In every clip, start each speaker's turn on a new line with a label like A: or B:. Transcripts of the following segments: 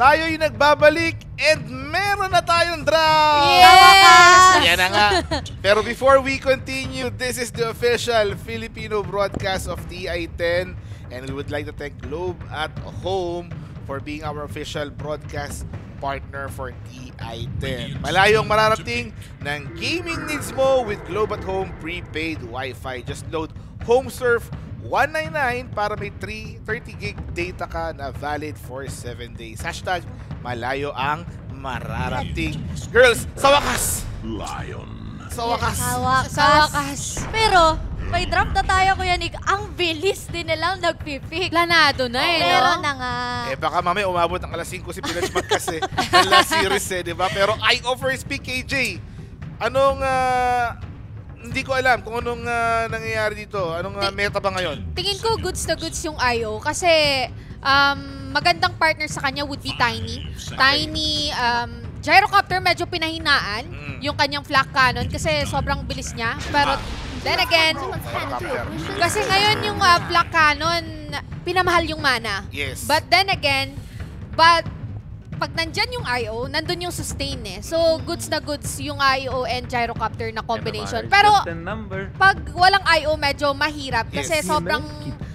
A: tayo'y nagbabalik and meron na tayong draft!
B: Yes!
A: Yan na nga. Pero before we continue, this is the official Filipino broadcast of TI10 and we would like to thank Globe at Home for being our official broadcast partner for TI10. Malayong mararating ng gaming needs mo with Globe at Home prepaid Wi-Fi. Just load HomeSurf 199 para may 30 gig data ka na valid for 7 days. Hashtag malayo ang mararating. Girls, sa wakas!
C: Lion.
A: Sa wakas!
B: Sa wakas. Pero, may draft na tayo, Kuya Nick. Ang bilis din nilang nagpipick.
D: Planado na eh,
B: Meron
D: no?
B: na nga.
A: Eh baka mamaya umabot ng alas 5 si Pinach Magkas eh. Ng last series eh, di ba? Pero I offer speak KJ. Anong, hindi ko alam kung anong nangyayari dito. Anong meta ba ngayon?
D: Tingin ko goods na goods yung IO kasi magandang partner sa kanya would be Tiny. Tiny, Gyrocopter medyo pinahinaan yung kanyang flak cannon kasi sobrang bilis niya. Pero then again, kasi ngayon yung flak cannon, pinamahal yung mana.
A: Yes.
D: But then again, pag nandyan yung IO, nandun yung sustain eh. So, goods na goods yung IO and Gyrocopter na combination. Pero, pag walang IO, medyo mahirap kasi sobrang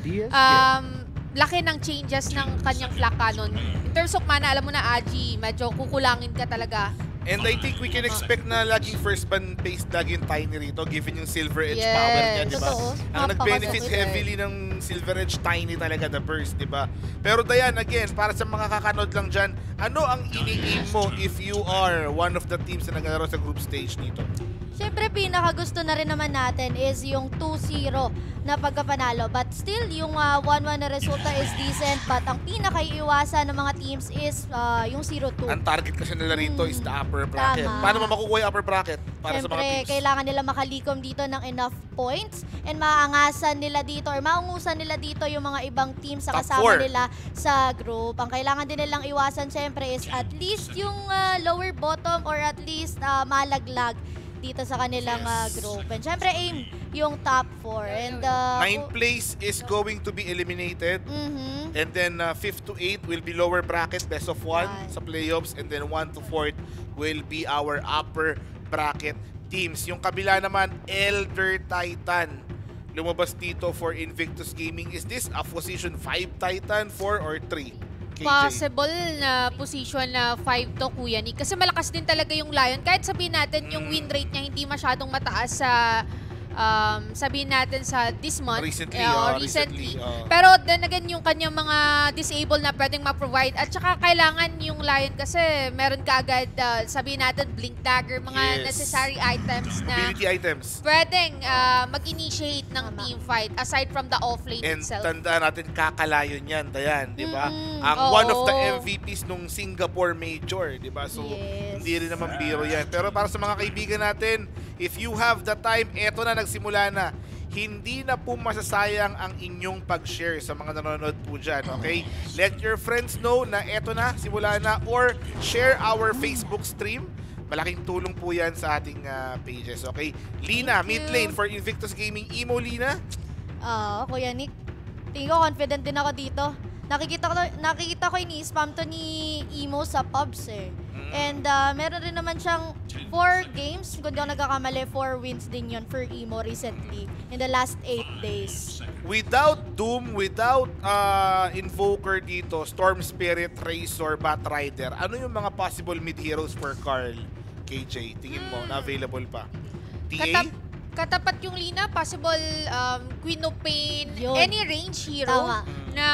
D: laki ng changes ng kanyang flak cannon. In terms of mana, alam mo na, Aji, medyo kukulangin ka talaga.
A: And I think we can expect na laging first ban based lagi yung Tiny rito given yung Silver Edge
D: Yes.
A: power niya, di ba?
B: Totoo.
A: Ang nag-benefit
B: Napakasakit.
A: heavily ng Silver Edge Tiny talaga the burst, di ba? Pero Dayan, again, para sa mga kakanood lang dyan, ano ang ini-aim mo if you are one of the teams na naglalaro sa group stage dito?
B: Siyempre, pinakagusto na rin naman natin is yung 2-0 na pagkapanalo. But still, yung 1-1 na resulta is decent. But ang pinakaiiwasan ng mga teams is yung 0-2.
A: Ang target kasi nila rito is the upper bracket.
B: Tama.
A: Paano mo makukuha yung upper bracket para sa mga
B: Siyempre,
A: teams?
B: kailangan nila makalikom dito ng enough points and maangasan nila dito or maungusan nila dito yung mga ibang teams sa
A: Top
B: kasama
A: 4.
B: nila sa group. Ang kailangan din nilang iwasan siyempre is at least yung lower bottom or at least malaglag dito sa kanilang group. And syempre aim yung top 4. And
A: 9th place is going to be eliminated. And then 5th to 8th will be lower bracket, best of 1 sa playoffs. And then 1 to 4th will be our upper bracket teams. Yung kabila naman, Elder Titan. Lumabas dito for Invictus Gaming. Is this a position 5 Titan, 4 or 3? KJ?
D: Possible na position na 5 to, Kuya Nick. Kasi malakas din talaga yung Lion. Kahit sabihin natin yung win rate niya hindi masyadong mataas sa sabihin natin sa this month.
A: Recently,
D: recently. Pero then again, yung kanyang mga disable na pwedeng ma-provide. At saka kailangan yung Lion kasi meron ka agad, sabihin natin, Blink Dagger, mga necessary items na
A: ability items.
D: pwedeng mag-initiate ng team fight aside from the offlane
A: And
D: itself.
A: tandaan natin, kakalayo niyan, Dayan, di ba? Ang
D: Oo.
A: one of the MVPs nung Singapore Major, di ba? So, hindi rin naman biro yan. Pero para sa mga kaibigan natin, if you have the time, eto na, nagsimula na. Hindi na po masasayang ang inyong pag-share sa mga nanonood po dyan, okay? Let your friends know na eto na, simula na, or share our Facebook stream. Malaking tulong po yan sa ating pages, okay? Lina, mid lane for Invictus Gaming. Imo, Lina?
B: Kuya Nick, tingin ko confident din ako dito. Nakikita ko ini-spam to ni Imo sa pubs eh. And meron rin naman siyang 4 games, kung di ako nagkakamali, 4 wins din yun for Imo recently in the last 8 days.
A: Without Doom, without Invoker dito, Storm Spirit, Razor, Batrider, ano yung mga possible mid-heroes for Carl, KJ? Tingin mo na available pa? TA?
D: Katapat yung Lina, possible Queen of Pain,
B: Yun.
D: any range hero
B: Tama.
D: na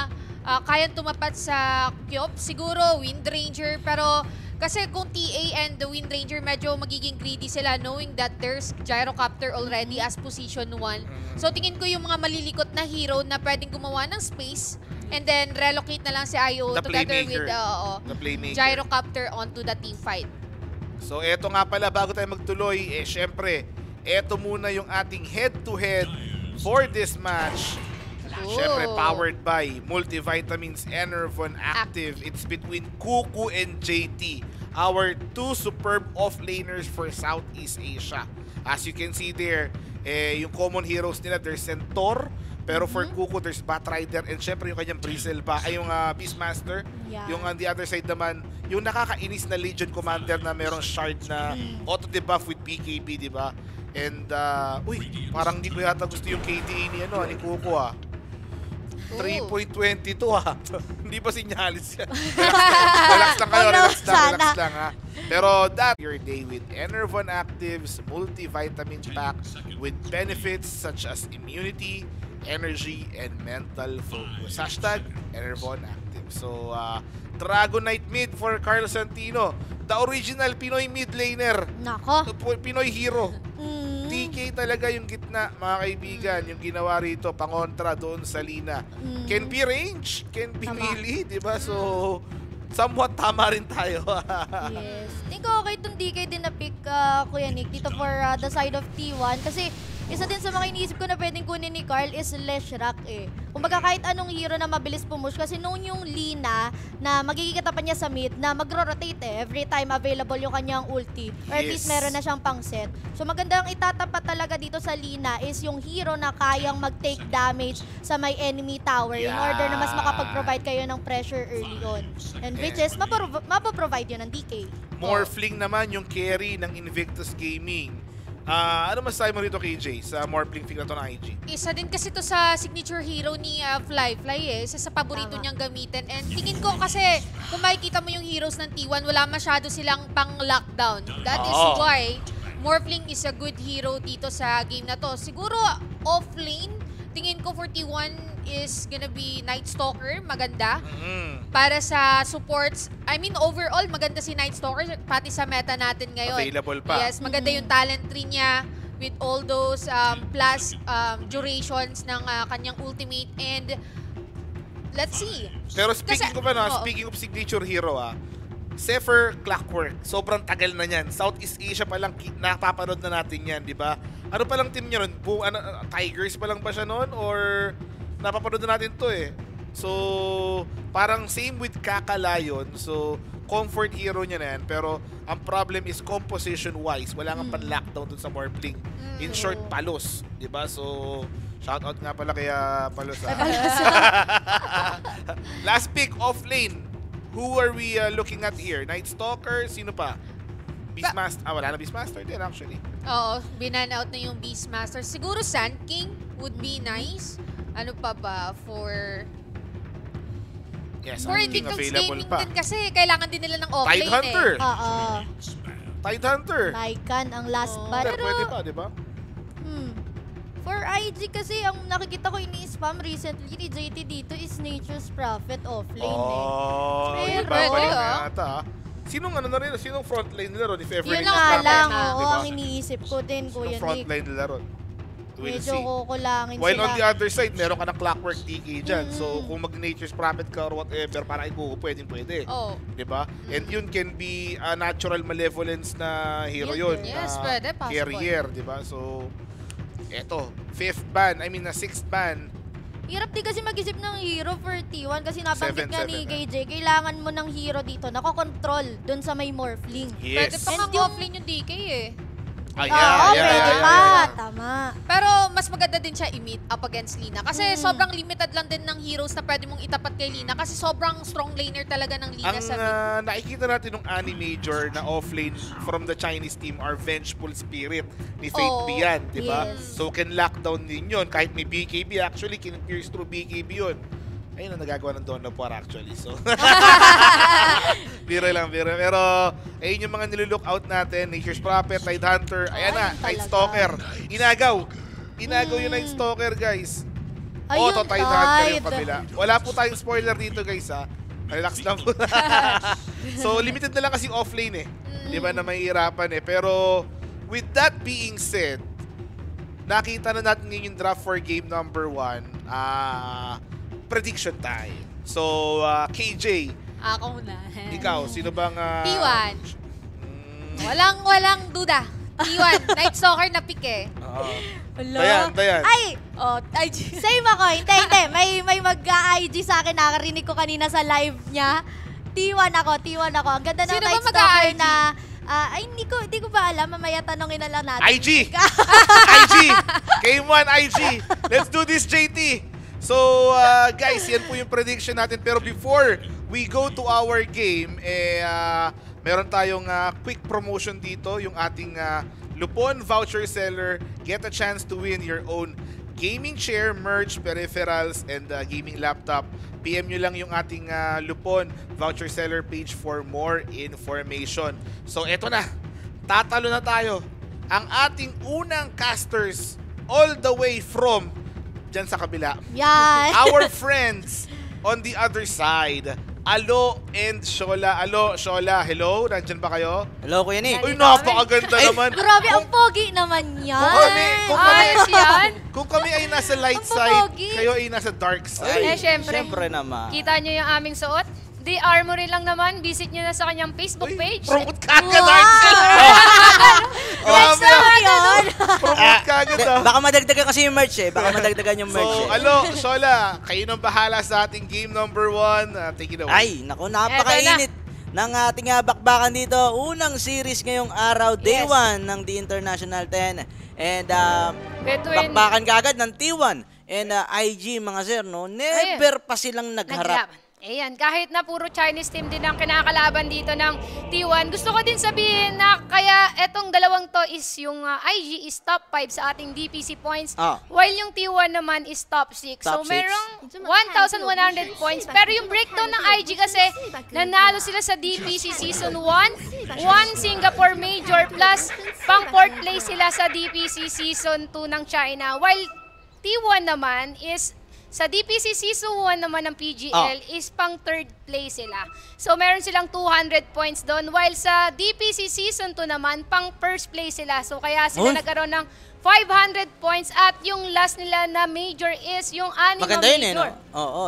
D: kayang tumapat sa Kyop. Siguro Wind Ranger, pero kasi kung TA and the Wind Ranger medyo magiging greedy sila knowing that there's Gyrocopter already as position 1. So tingin ko yung mga malilikot na hero na pwedeng gumawa ng space and then relocate na lang si IO
A: The
D: together with
A: The playmaker.
D: Gyrocopter onto the team fight.
A: So eto nga pala, bago tayo magtuloy, syempre, eto muna yung ating head-to-head for this match. Syempre, powered by Multivitamins Enervon Active. It's between Kuku and JT, our 2 superb offlaners for Southeast Asia. As you can see there, yung common heroes nila, there's Centaur, Pero for Kuko, there's Batrider and syempre yung kanyang Bristle pa, ay yung Beastmaster.
B: Yeah.
A: Yung on the other side naman, yung nakakainis na Legion Commander na merong shard na auto-debuff with BKB, di ba? And, parang hindi ko yata gusto yung KDA ni Kuko ah. 3.22 ah. Hindi pa sinyalis yan. Relax lang kayo, relax lang ha. Pero that your day with Enervon Actives multivitamin pack with benefits such as immunity, energy, and mental focus. Hashtag Enervon Active. So, Dragonite mid for Carl Santino. The original Pinoy mid laner.
B: Nako.
A: Pinoy hero. TK talaga yung gitna, mga kaibigan, yung ginawa rito, pangontra doon sa Lina. Can be range, can be melee, di ba? So, somewhat tama rin tayo.
B: Yes. Think ko okay itong DK din na pick, Kuya Nick, dito for the side of T1. Kasi, isa din sa mga iniisip ko na pwedeng kunin ni Carl is Leshrac eh. Kumbaga kahit anong hero na mabilis pumush kasi noon yung Lina na magiging katapan niya sa mid na magro-rotate eh every time available yung kanyang ulti. Or at least meron na siyang pang set. So magandang itatapat talaga dito sa Lina is yung hero na kayang mag-take damage sa may enemy tower in order na mas makapag-provide kayo ng pressure early on. And which is mapaprovide yun ng DK.
A: Morphling naman yung carry ng Invictus Gaming. Ano masasabi mo rito, KJ, sa Morphling pick na to ng IG?
D: Isa din kasi to sa signature hero ni Fly eh. Isa sa paborito niyang gamitin. And tingin ko kasi, kung makikita mo yung heroes ng T1, wala masyado silang pang lockdown. That is why Morphling is a good hero dito sa game na to. Siguro, off-lane, tingin ko for T1 is gonna be Night Stalker, maganda. Para sa supports, I mean overall, maganda si Night Stalker, pati sa meta natin ngayon.
A: Available pa.
D: Yes, maganda yung talent tree niya with all those plus durations ng kanyang ultimate. And let's see.
A: Pero speaking speaking of signature hero Zephyr Clockwork, sobrang tagal na niyan. Southeast Asia pa lang napapanood na natin yan, di ba? Ano pa lang team niya nun? Tigers pa lang ba siya nun? Or napapanood na natin to eh. So, parang same with Kakalayon. So, comfort hero niya na yan. Pero, ang problem is composition-wise. Wala nga pan-lockdown dun sa Morphling. In short, Palos. Diba? So, shoutout nga pala kaya Palos. Last pick, off-lane. Who are we looking at here? Night Stalker? Sino pa? Beastmaster? Wala na Beastmaster din actually.
D: Oo, binan out na yung Beastmaster. Siguro Sand King would be nice. Ano pa ba for...
A: Yes,
D: for
A: King
D: Invictus
A: available
D: Gaming
A: pa.
D: din kasi kailangan din nila ng offlane
A: Tide Hunter.
B: Oo.
A: Tide Hunter.
B: Lycan ang last ban.
A: Pero pwede pa, di ba?
B: For IG kasi, ang nakikita ko ini-spam recently ni JT dito is Nature's Prophet offlane
A: Pero,
D: pwede
A: Sinong sinong frontline nila ron? If ever
B: Yun
A: Nature's
B: nga
A: Prophet,
B: lang,
A: diba?
B: ang iniisip ko din, Kuya Nick.
A: Frontline nila ron. We'll
B: Medyo
A: see.
B: kukulangin
A: While
B: sila.
A: on the other side, meron ka ng Clockwork TK dyan. So, kung mag-Nature's Prophet ka or whatever, parang ikuko, pwede.
D: Oh.
A: Diba? And yun can be a natural malevolence na hero yun.
D: Yes,
A: na
D: pwede, possible.
A: carrier, diba? So, eto, 5th ban, 6th ban.
B: Hirap din kasi mag-isip ng hero for T1 kasi nabanggit nga ni
A: 7-7,
B: KJ, kailangan mo ng hero dito, nakokontrol dun sa may Morphling.
D: Pwede
A: Yes.
D: pa nga
B: And yung-
D: offlane yung DK eh.
B: Pwede pa. Tama.
D: Pero mas maganda din siya i-meet up against Lina. Kasi sobrang limited lang din ng heroes na pwede mong itapat kay Lina. Kasi sobrang strong laner talaga ng Lina
A: Ang
D: sa mid.
A: nakikita natin ng Major na offlane from the Chinese team are Vengeful Spirit ni Fate Bian, di ba?
B: yes.
A: So can lockdown din yun. Kahit may BKB, actually, can pierce through BKB yun. Ayun ang nagagawa ng Dawn of War actually. So, biro lang. Pero, ayun yung mga nilulook out natin. Nature's Prophet, Tide Hunter. Ayan na, Night
B: talaga.
A: Stalker. Inagaw yung Night Stalker, guys.
B: Ayun,
A: Tide Hunter yung
B: Tide.
A: kabila. Wala po tayong spoiler dito, guys, ha. Relax lang po. So, limited na lang kasi offlane eh. Di ba na mahihirapan eh. Pero, with that being said, nakita na natin ngayon yung draft for game number 1. Prediction time. So, KJ,
D: Ako muna.
A: ikaw, sino bang...
D: T1. Walang duda. T1. Night Stalker na pick eh.
A: Dayan.
B: Ay!
D: IG.
B: Same ako. Hindi. May mag-IG sa akin. Nakarinig ko kanina sa live niya. T1 ako. Ang ganda ng
D: Sino ba
B: Night Stalker
D: mag-IG?
B: na... ay, hindi ko ba alam. Mamaya tanongin na lang natin.
A: IG! IG! Game 1, IG. Let's do this, JT. So, guys, yan po yung prediction natin. Pero before we go to our game, meron tayong quick promotion dito. Yung ating Lupon Voucher Seller. Get a chance to win your own gaming chair, merch, peripherals, and gaming laptop. PM nyo lang yung ating Lupon Voucher Seller page for more information. So, eto na. Tatalo na tayo. Ang ating unang casters all the way from dyan sa kabila.
B: Yan.
A: Our friends on the other side. Alo and Shola. Alo, Shola, hello? Nandyan ba kayo?
C: Hello, Kuya Nick.
A: Uy, napakaganda naman.
B: Grabe, ang pogi naman yan.
D: Ayos yan.
A: Kung kami ay nasa light
B: Ang
A: side,
B: pogi.
A: kayo ay nasa dark side.
D: Syempre.
C: Siyempre naman.
D: Kita nyo yung aming suot? The Armory lang naman. Visit nyo na sa kanyang Facebook page.
A: Promote ka agad,
B: Wow.
A: Arcel!
B: Next
A: Grabe,
B: na yun.
A: promote ka agad,
C: Baka madagdagan kasi yung merch eh. Baka madagdagan yung merch
A: So,
C: eh.
A: alo, Shola, kayo nang bahala sa ating game number 1. Take it away.
C: Ay, naku, napakainit ng ating bakbakan dito. Unang series ngayong araw, day
D: Yes.
C: 1 ng The International 10. And
D: Between
C: bakbakan kaagad ng T1 and IG, mga sir, no? Never pa silang nagharap.
D: naglaban. Ayan, kahit na puro Chinese team din ang kinakalaban dito ng T1, gusto ko din sabihin na kaya etong dalawang to is yung IG is top 5 sa ating DPC points, while yung T1 naman is top 6. So
C: Top six.
D: merong 1,100 points. Pero yung breakdown ng IG kasi, nanalo sila sa DPC Season 1, 1 Singapore Major, plus pang 4th place sila sa DPC Season 2 ng China. While T1 naman is sa DPC Season 1 naman ng PGL is pang 3rd place sila. So meron silang 200 points doon. While sa DPC Season 2 naman, pang 1st place sila. So kaya sila nagkaroon ng 500 points. At yung last nila na major is yung anime
C: Maganda yun
D: major.
C: eh, no? Oo,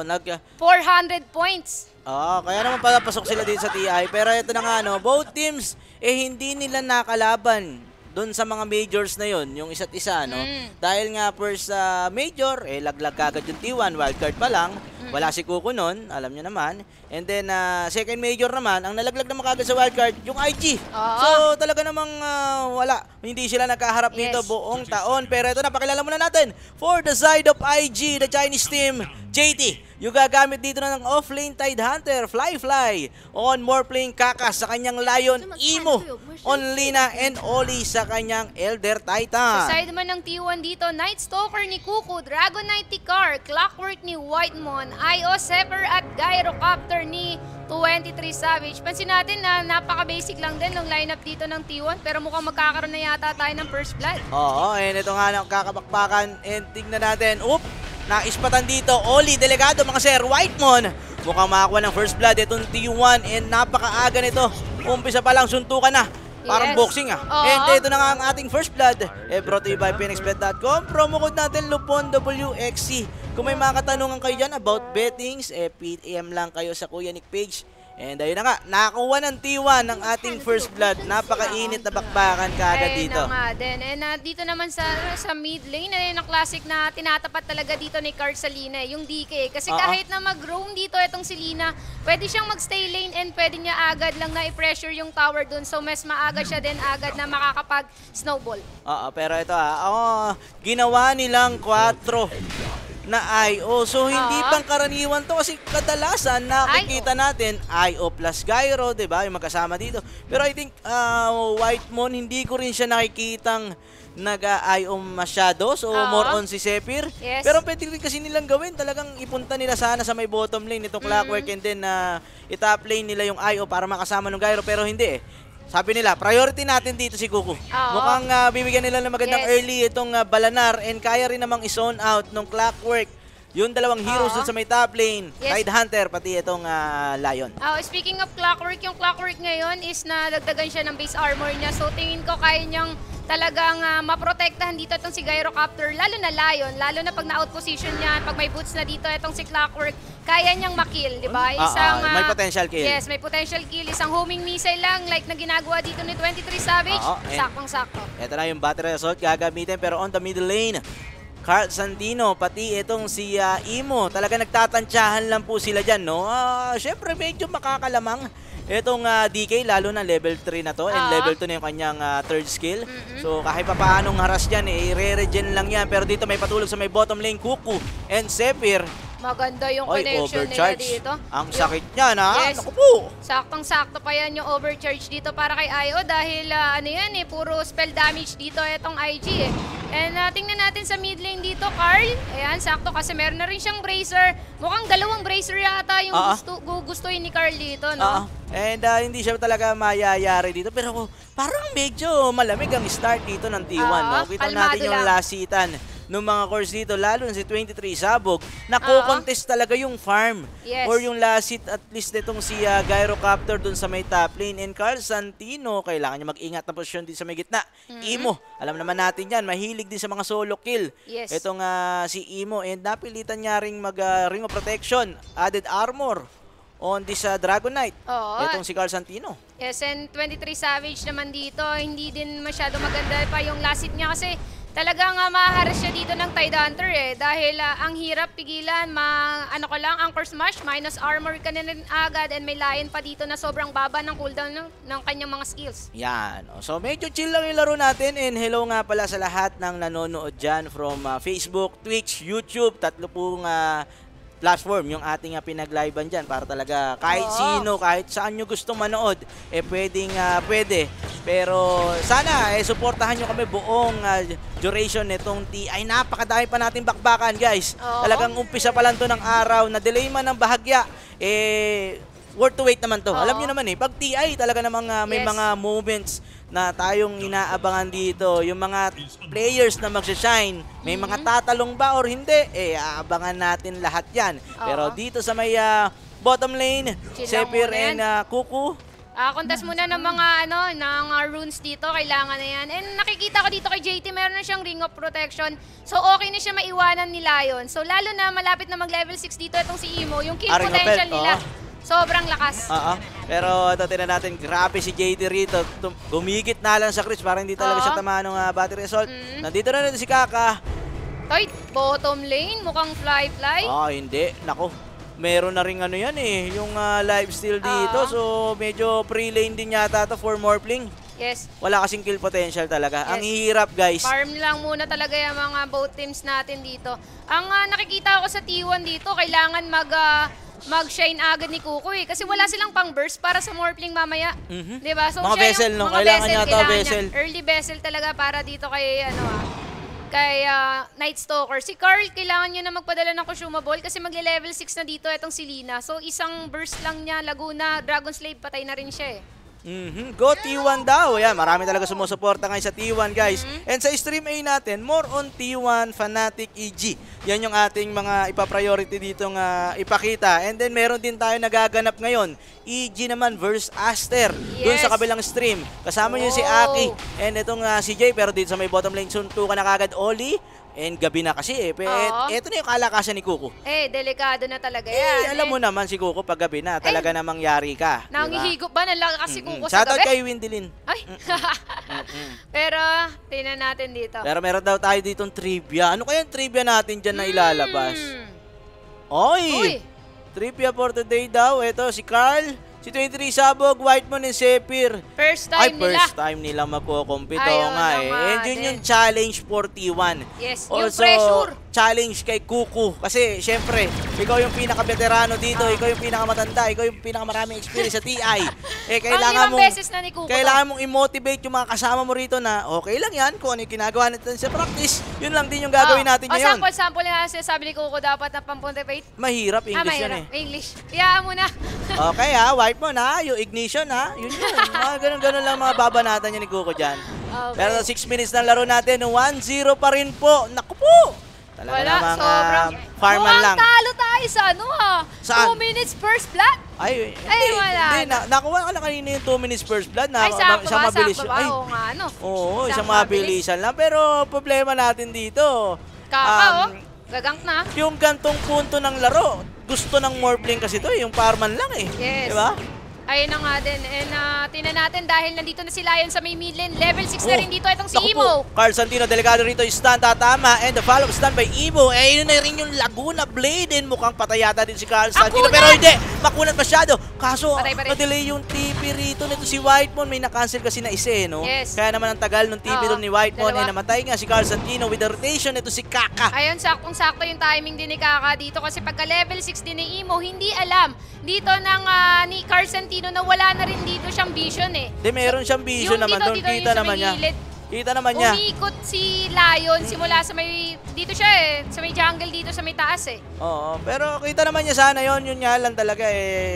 D: 400 points.
C: kaya naman papasok sila dito sa TI. Pero ito na nga, no, both teams, hindi nila nakalaban doon sa mga majors na yon, yung isa't isa, no? Dahil nga first major, laglag kagad yung T1, wildcard pa lang. Wala si Kuko nun, alam niyo naman. And then second major naman, ang nalaglag naman kagad sa wildcard, yung IG. So talaga namang wala. Hindi sila nagkaharap dito buong taon. Pero ito na, pakilala muna natin. For the side of IG, the Chinese team, JT. Yung gagamit dito na ng off-lane Tidehunter, Fly, on more playing Kakas sa kanyang Lion, Imo, on Lina, and Oli sa kanyang Elder Titan.
D: Sa side man ng T1 dito, Night Stalker ni Kuku, Dragon Knight ni Car, Clockwork ni Whitemon, IO Sever at Gyrocopter ni 23 Savage. Pansin natin na napaka-basic lang din ng lineup dito ng T1, pero mukhang magkakaroon na yata tayo ng first blood.
C: Oo, and ito nga ng kakabakbakan, and tignan natin, naispatan dito, Oli, delegado mga sir, Whitemon. Mukhang makakuha ng first blood itong T1 and napakaaga nito. Umpisa pa lang, suntukan na. Parang boxing And ito na nga ang ating first blood. Brought to you by PhoenixBet.com. Promo code natin, Lupon WXC. Kung may mga katanungan kayo dyan about bettings, PM lang kayo sa Kuya Nick page. And ayun na nga, nakakuha ng T1 ng ating first blood. Napakainit na bakbakan kaagad dito.
D: Ayun na nga din. And dito naman sa mid lane, ayun ang classic na tinatapat talaga dito ni Card sa Lina, yung DK. Kasi kahit na mag-roam dito itong si Lina, pwede siyang mag-stay lane and pwede niya agad lang na i-pressure yung tower dun. So mas maaga siya din agad na makakapag-snowball.
C: Pero ito ginawa nilang 4 na IO. So, hindi pang karaniwan to kasi kadalasan nakikita natin IO plus Gyro, diba? Yung magkasama dito. Pero I think Whitemon, hindi ko rin siya nakikitang nag-IO masyado. So, more on si Zephyr.
D: Yes.
C: Pero pwede rin kasi nilang gawin. Talagang ipunta nila sana sa may bottom lane itong Clockwork and then itap lane nila yung IO para makasama ng Gyro. Pero hindi Sabi nila, priority natin dito si Kuko. Mukhang bibigyan nila ng magandang early itong Balanar and kaya rin namang i-zone out ng Clockwork. Yung dalawang heroes dun sa may top lane, Tidehunter, pati itong Lion.
D: Speaking of Clockwork, yung Clockwork ngayon is nadagdagan siya ng base armor niya. So tingin ko kaya niyang talagang maprotektahan dito itong si Gyrocopter, lalo na Lion, lalo na pag na-out position niya, pag may boots na dito itong si Clockwork, kaya niyang makill, di ba?
C: May potential kill.
D: Yes, may potential kill. Isang homing missile lang like na ginagawa dito ni 23 Savage, saktong-sakto.
C: Ito na yung battery assault gagamitin pero on the middle lane, Carl Santino, pati itong si Imo, talaga nagtatantsahan lang po sila dyan, no? Siyempre medyo makakalamang Itong DK, lalo na level 3 na to, and level 2 na yung kanyang third skill. So kahit pa paanong haras yan, i-regen lang yan. Pero dito may patulog sa may bottom lane, Kuku and Zephyr.
E: Maganda yung
C: Oy,
E: connection nila
C: overcharge.
E: dito.
C: Ang sakit niya na.
E: Yes.
C: Naku po.
E: Saktong-sakto pa yan yung overcharge dito para kay Io dahil ano yan puro spell damage dito itong IG eh. And tingnan natin sa mid lane dito, Carl. Ayan, sakto kasi meron na rin siyang bracer. Mukhang dalawang bracer yata yung gugustuhin ni Carl dito, no?
C: And hindi siya talaga mayayari dito. Pero parang medyo malamig ang start dito ng T1. No? Kita natin yung lasitan ng mga cores dito, lalo na si 23 Sabog, nako-contest talaga yung farm.
E: Yes.
C: Or yung last hit at least nitong si Gyrocopter dun sa may top lane. And Carl Santino, kailangan niya mag-ingat na posisyon din sa may gitna. Imo, alam naman natin yan, mahilig din sa mga solo kill.
E: Yes.
C: Itong si Imo, and napilitan niya ring mag-ring of protection, added armor on this Dragon Knight. Itong si Carl Santino.
E: Yes, and 23 Savage naman dito, hindi din masyado maganda pa yung last hit niya kasi talagang mahaharas siya dito ng Tide Hunter dahil ang hirap pigilan, Anchor Smash, minus armor ka na rin agad, and may Lion pa dito na sobrang baba ng cooldown ng kanyang mga skills.
C: Yan. So medyo chill lang yung laro natin, and hello nga pala sa lahat ng nanonood dyan from Facebook, Twitch, YouTube, tatlo pong platform yung ating pinag-livean dyan para talaga kahit sino, kahit saan nyo gustong manood, pwede. Pero sana suportahan nyo kami buong duration nitong TI. Napakadami pa natin bakbakan, guys. Talagang umpisa pa lang to ng araw, na delay man ng bahagya, worth to wait naman to. Alam nyo naman pag TI talaga namang may mga moments na tayong inaabangan dito. Yung mga players na magsashine, may mga tatalong ba or hindi, aabangan natin lahat yan. Pero dito sa may bottom lane, Zephyr and Kuku,
E: Contest muna ng mga ng runes dito, kailangan na yan. And nakikita ko dito kay JT, meron na siyang Ring of Protection. So okay na siya maiwanan ni Lion. So lalo na malapit na mag-level 6 dito itong si Imo, yung kill potential nila. Sobrang lakas.
C: Pero ito, tinan natin, grabe si JT rito. Gumigit na lang sa Chris para hindi talaga siya tamaan ng battery assault. Nandito na rin si Kaka.
E: Toy, bottom lane, mukhang fly.
C: Hindi. Nako, meron na rin yan yung lifesteal dito. So medyo pre-lane din yata to for Morphling.
E: Yes.
C: Wala kasing kill potential talaga.
E: Yes.
C: Ang hirap, guys.
E: Farm lang muna talaga yung mga both teams natin dito. Ang nakikita ko sa T1 dito, kailangan mag-shine agad ni Kuku kasi wala silang pang-burst para sa Morphling mamaya. Diba? So,
C: mga vessel, no? Kailangan niya ito, vessel.
E: Early vessel talaga para dito kay, kay Night Stalker. Si Carl, kailangan niya na magpadala ng consumable kasi magle-level 6 na dito itong si Lina. So, isang burst lang niya, Laguna, Dragon Slave, patay na rin siya
C: Go T1 daw. Yan, marami talaga sumusuporta ngayon sa T1, guys. And sa stream A natin, more on T1 Fnatic EG. Yan yung ating mga ipa-priority ditong ipakita. And then meron din tayo nagaganap ngayon. EG naman versus Aster. Doon sa kabilang stream. Kasama nyo si Aki and itong si Jay. Pero dito sa may bottom lane, suntukan na kagad Oli. And gabi na kasi Ito na yung kalakasan ni Kuku.
E: Delikado na talaga yan.
C: Alam mo naman si Kuku pag gabi na, talaga namang yari ka.
E: Nangihigop ba? Nalakas si Kuku sa
C: Shoutout
E: gabi?
C: kay Windilin.
E: Ay! Pero, tingnan natin dito.
C: Pero meron daw tayo ditong trivia. Ano kaya yung trivia natin dyan na ilalabas? Oy! Trivia for today daw. Ito si Carl, si 23 Sabog, Whitemon and Zephyr.
E: First time
C: first time nila magko-compete.
E: Ayaw
C: nga And yun yung challenge for T1.
E: Yes,
C: also,
E: yung pressure.
C: Challenge kay Kuku. Kasi, syempre, ikaw yung pinaka-veterano dito, ikaw yung pinaka-matanda, ikaw yung pinaka-maraming experience sa TI. Kailangan mong,
E: beses na ni Kuku
C: kailangan mong i-motivate yung mga kasama mo rito na, okay lang yan, kung ano yung ginagawa natin sa practice, yun lang din yung gagawin natin ngayon.
E: Sample na sinasabi ni Kuku dapat na pampuntivate.
C: Mahirap, English yan
E: English. Iyaan mo na.
C: Okay wipe mo na, yung ignition yun. Mga ganun-ganun lang mga babanatan niya ni Kuko dyan. Pero 6 minutes ng laro natin, 1-0 pa rin po. Naku po! Talaga
E: sobrang
C: farman lang.
E: Talo tayo sa
C: Saan?
E: 2 minutes first blood.
C: Ay,
E: wala.
C: Hindi, nakuha ka na kanina yung 2 minutes first blood.
E: Sakto
C: mabilis.
E: ba? Oo nga,
C: Oo, isang mabilisan lang. Pero problema natin dito,
E: gagank na.
C: yung gantong punto ng laro, gusto ng Morphling kasi to yung farman lang
E: Yes.
C: Diba?
E: Ayun na nga din. And tingnan natin dahil nandito na si Lion sa may mid lane. Level 6 na rin dito itong si
C: Naku
E: Emo.
C: po, Carl Santino, delikado rito yung stun, tatama, and the follow-up stun by Emo. Eh, yun na rin yung Laguna Blade, and mukhang patay yata din si Carl Santino, pero hindi, makunat masyado. Kaso,
E: Patay pa rin.
C: na-delay yung TP rito nito si Whitemon, may na-cancel kasi na isa no?
E: Yes.
C: Kaya naman ang tagal ng TP doon ni Whitemon,
E: Dalawa.
C: eh, namatay nga si Carl Santino with the rotation, ito si Kaka.
E: Ayun, saktong-sakto yung timing din ni Kaka dito kasi pagka level 6 din ni Emo, hindi alam dito ng ni Carl Santino na wala na rin dito siyang vision eh.
C: Di, meron siyang vision
E: Yung
C: naman
E: dito,
C: doon,
E: dito, yung
C: kita
E: sa
C: naman
E: may
C: niya.
E: gilid.
C: Kita naman niya.
E: Umikot si Lion simula sa may, dito siya sa may jungle dito sa may taas eh.
C: Oo, pero kita naman niya sana yun nga lang talaga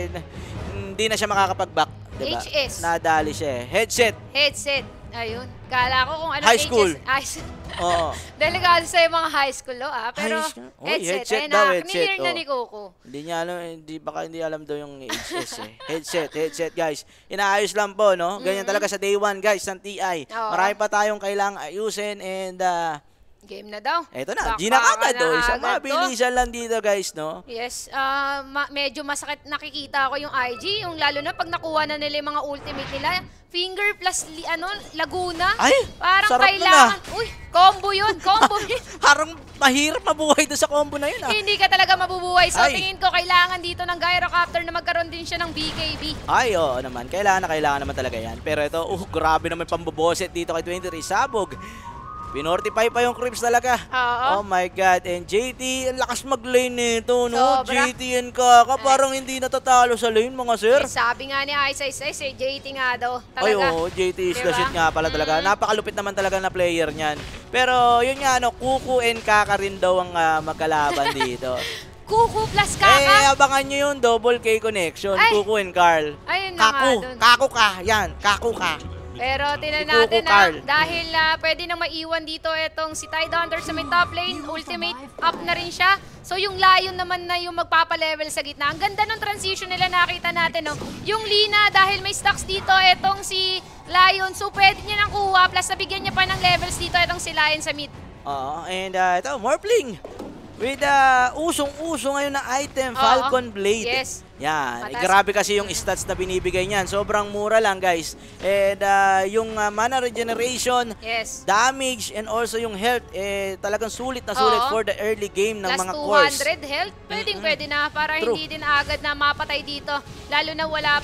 C: hindi na siya makakapag-back. Diba?
E: HS.
C: Nadali siya
E: Headset. Ayun. Kala ko kung ano
C: High school.
E: HS.
C: Oo.
E: Delikado sa mga high school pero
C: High school? Uy,
E: headset.
C: headset
E: Ayun
C: daw,
E: na,
C: headset,
E: ni-hear na
C: oh.
E: ni Coco.
C: Hindi niya alam, baka hindi alam daw yung HS Headset guys. Inaayos lang po, no? Ganyan talaga sa day 1 guys ng TI.
E: Oo.
C: Marami pa tayong kailangang ayusin and
E: Game na daw.
C: eto na,
E: Bakbakan
C: Gina kagad
E: na
C: Isang
E: agad to.
C: mabilisan lang dito guys, no?
E: Yes, medyo masakit nakikita ko yung IG, yung lalo na pag nakuha na nila yung mga ultimate nila. Finger plus Laguna.
C: Ay,
E: parang
C: sarap
E: kailangan. Uy, combo yun.
C: Parang mahirap mabuhay doon sa combo na yun,
E: Hindi ka talaga mabubuhay. So
C: Ay.
E: tingin ko kailangan dito ng Gyrocopter na magkaroon din siya ng BKB.
C: Ay, oo naman. Kailangan naman talaga yan. Pero ito, grabe naman pamboboset dito kay 23 Sabog. Pinortify pa yung creeps talaga.
E: Oo.
C: Oh my God. And JT, ang lakas mag-lane nito, no?
E: Sobra.
C: JT and Kaka, parang hindi natatalo sa lane, mga sir.
E: Sabi nga ni Ice JT nga daw.
C: Ay,
E: Talaga.
C: oo, JT is the
E: Diba?
C: shit nga pala talaga. Napakalupit naman talaga na player niyan. Pero, yun nga, Kuku and Kaka rin daw ang magkalaban dito.
E: Kuku plus Kaka.
C: Abangan nyo yung double K connection,
E: Ay.
C: Kuku and Carl.
E: Ayun na nga dun.
C: Kaku ka, yan, Kaku ka.
E: Pero tinan
C: Si
E: natin
C: Coco Carl.
E: dahil pwede nang maiwan dito itong si Tide Hunter sa may top lane, ultimate up na rin siya. So yung Lion naman na yung magpapa-level sa gitna. Ang ganda ng transition nila nakita natin, no? Yung Lina dahil may stocks dito itong si Lion, so pwede niya nang kuha plus nabigyan niya pa ng levels dito itong si Lion sa mid.
C: Oo, and ito, Morphling. With usong-uso ngayon na item,
E: Oo.
C: Falcon Blade.
E: Yes.
C: Yan.
E: Mataas.
C: Grabe kasi yung stats na binibigay niyan. Sobrang mura lang, guys. And yung mana regeneration,
E: Yes.
C: damage, and also yung health, talagang sulit na sulit
E: Oo.
C: for the early game ng
E: Plus
C: mga cores.
E: 200 health, pwede na para
C: True.
E: hindi din agad na mapatay dito. Lalo na wala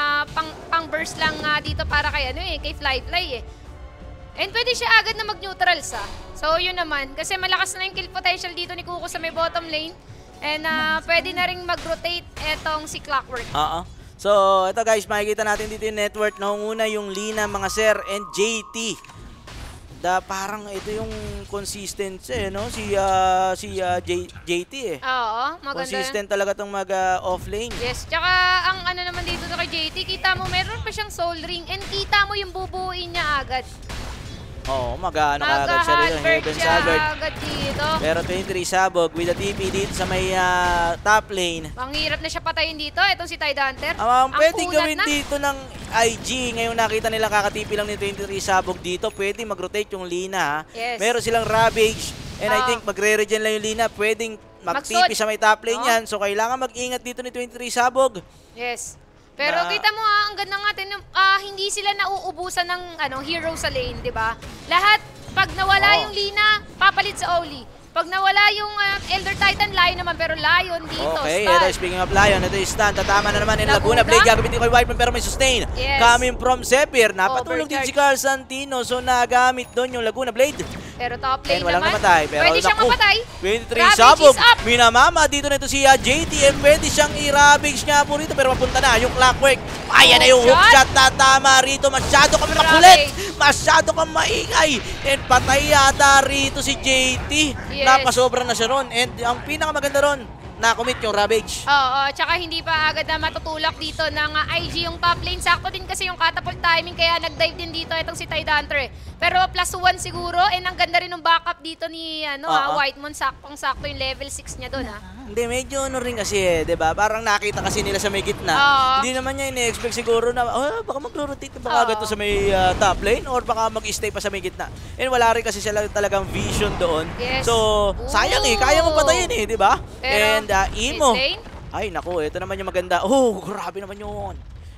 E: pang burst lang dito para kay kay Fly. And pwede siya agad na mag-neutrals So yun naman, kasi malakas na yung kill potential dito ni Kuko sa may bottom lane. And pwede na ring mag-rotate etong si Clockwork.
C: Oo. So, ito guys, makikita natin dito yung network. Nangunguna yung Lina, mga sir, and JT. Parang ito yung consistent no? Si JT
E: Oo, maganda.
C: Consistent talaga itong mag-offlane.
E: Yes, tsaka ang naman dito kay JT, kita mo meron pa siyang soul ring and kita mo yung bubuuin niya agad.
C: Oo, mag-ano ka agad siya dito.
E: Mag-Halberd
C: Heaven
E: siya
C: Salverd.
E: agad dito.
C: Pero 23 Sabog with the TP dito sa may top lane.
E: Ang hirap na siya patayin dito, itong si Tide Hunter.
C: Ang pwede
E: kunat
C: gawin
E: na.
C: dito ng IG, ngayong nakita nila kakatipi lang ni 23 Sabog dito, pwede mag-rotate yung Lina.
E: Yes.
C: Meron silang Ravage, and I think magre-regen lang yung Lina, pwedeng mag-TP sa may top lane yan. So kailangan mag-ingat dito ni 23 Sabog.
E: Yes. Pero kita mo ang ganda nga hindi sila nauubusan ng hero sa lane, 'di ba? Lahat pag nawala yung Lina, papalit sa Oli. Pag nawala yung Elder Titan, Lion naman, pero Lion dito,
C: Okay,
E: stun.
C: ito speaking of Lion, ito yung stun. Tatama na naman in Laguna.
E: Laguna.
C: Blade gagamitin ko kay Whiteman pero may sustain.
E: Yes.
C: Coming from Zephyr. Napatulog din
E: Overcharge.
C: si Carl Santino. So nagamit doon yung Laguna Blade.
E: Pero top lane
C: And walang
E: naman.
C: namatay. Pero
E: Pwede siyang
C: naku,
E: mapatay.
C: 23
E: Ravage
C: Sabog.
E: is up.
C: Minamama dito na ito si JT. And pwede siyang i-ravage nga po rito. Pero mapunta na yung Clockwork. Ayan na yung hook shot. Tatama rito. Masyado kami makulit. Masyado kang maingay. And patay yata rito si JT.
E: Yes.
C: Napasobra na siya ron. And ang pinakamaganda ron, na-commit yung Ravage.
E: Oo, tsaka hindi pa agad na matutulak dito ng IG yung top lane. Sakto din kasi yung catapult timing kaya nag-dive din dito itong si Tide Hunter. Pero +1 siguro and ang ganda rin ng backup dito ni Whitemon. Saktong-sakto yung level 6 niya doon
C: Hindi, medyo rin kasi 'di ba? Parang nakita kasi nila sa may gitna.
E: Oo.
C: Hindi naman niya ini-expect siguro na baka magro-rotate na baka agad to sa may top lane or baka mag-stay pa sa may gitna. And wala rin kasi sila talagang vision doon.
E: Yes.
C: So, sayang kaya mo patayin 'di ba?
E: Pero,
C: And Emo.
E: mid lane?
C: Ay, naku, ito naman yung maganda. Oh, grabe naman yun.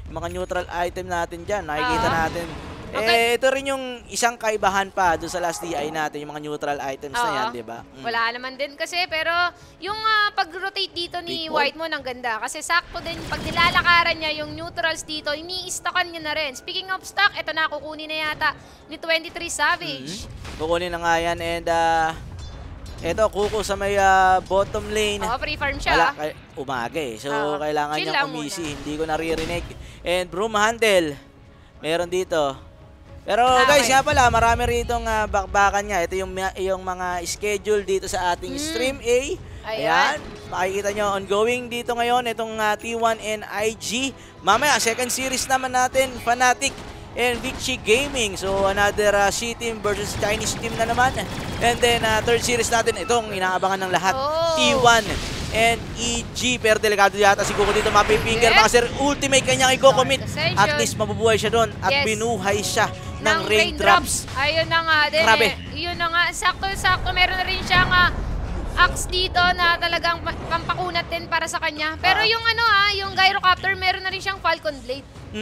C: yung mga neutral item natin dyan, nakikita natin.
E: Okay.
C: Ito rin yung isang kaibahan pa doon sa last DI natin, yung mga neutral items na yan, di ba?
E: Wala naman din kasi, pero yung pag-rotate dito ni
C: Big ball.
E: Whitemon ang ganda. Kasi sakto din, pag nilalakaran niya yung neutrals dito, ini-stockan niya na rin. Speaking of stock, ito na, kukunin na yata ni 23 Savage.
C: Kukunin na nga yan, and eto, Kuko sa may bottom lane.
E: Free farm siya.
C: Wala, umaga eh. So, kailangan
E: Chill
C: niyang
E: lang
C: umisi.
E: muna.
C: Hindi ko naririnig. And broom handle. Meron dito. Pero
E: Okay.
C: guys, nga pala, marami ritong bakbakan nga. Ito yung mga schedule dito sa ating Stream A. Ayan. Makikita nyo, ongoing dito ngayon, itong T1 and IG. Mamaya, second series naman natin, Fnatic and Vichy Gaming. So, another C-team versus Chinese team na naman. And then, third series natin, itong inaabangan ng lahat. T1 and EG. Pero delikado yata si Kuko dito, mapipinger. Baka sir, ultimate kanyang i-commit. At least mabubuhay siya doon. At binuhay siya ng raindrops.
E: Ayun na nga din.
C: Grabe.
E: Yun na nga. Sakto-sakto. Meron na rin siyang axe dito na talagang pampakunat din para sa kanya. Pero yung yung Gyrocopter, meron na rin siyang Falcon Blade.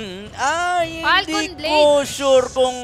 E: Falcon
C: Hindi
E: Blade.
C: ko sure kung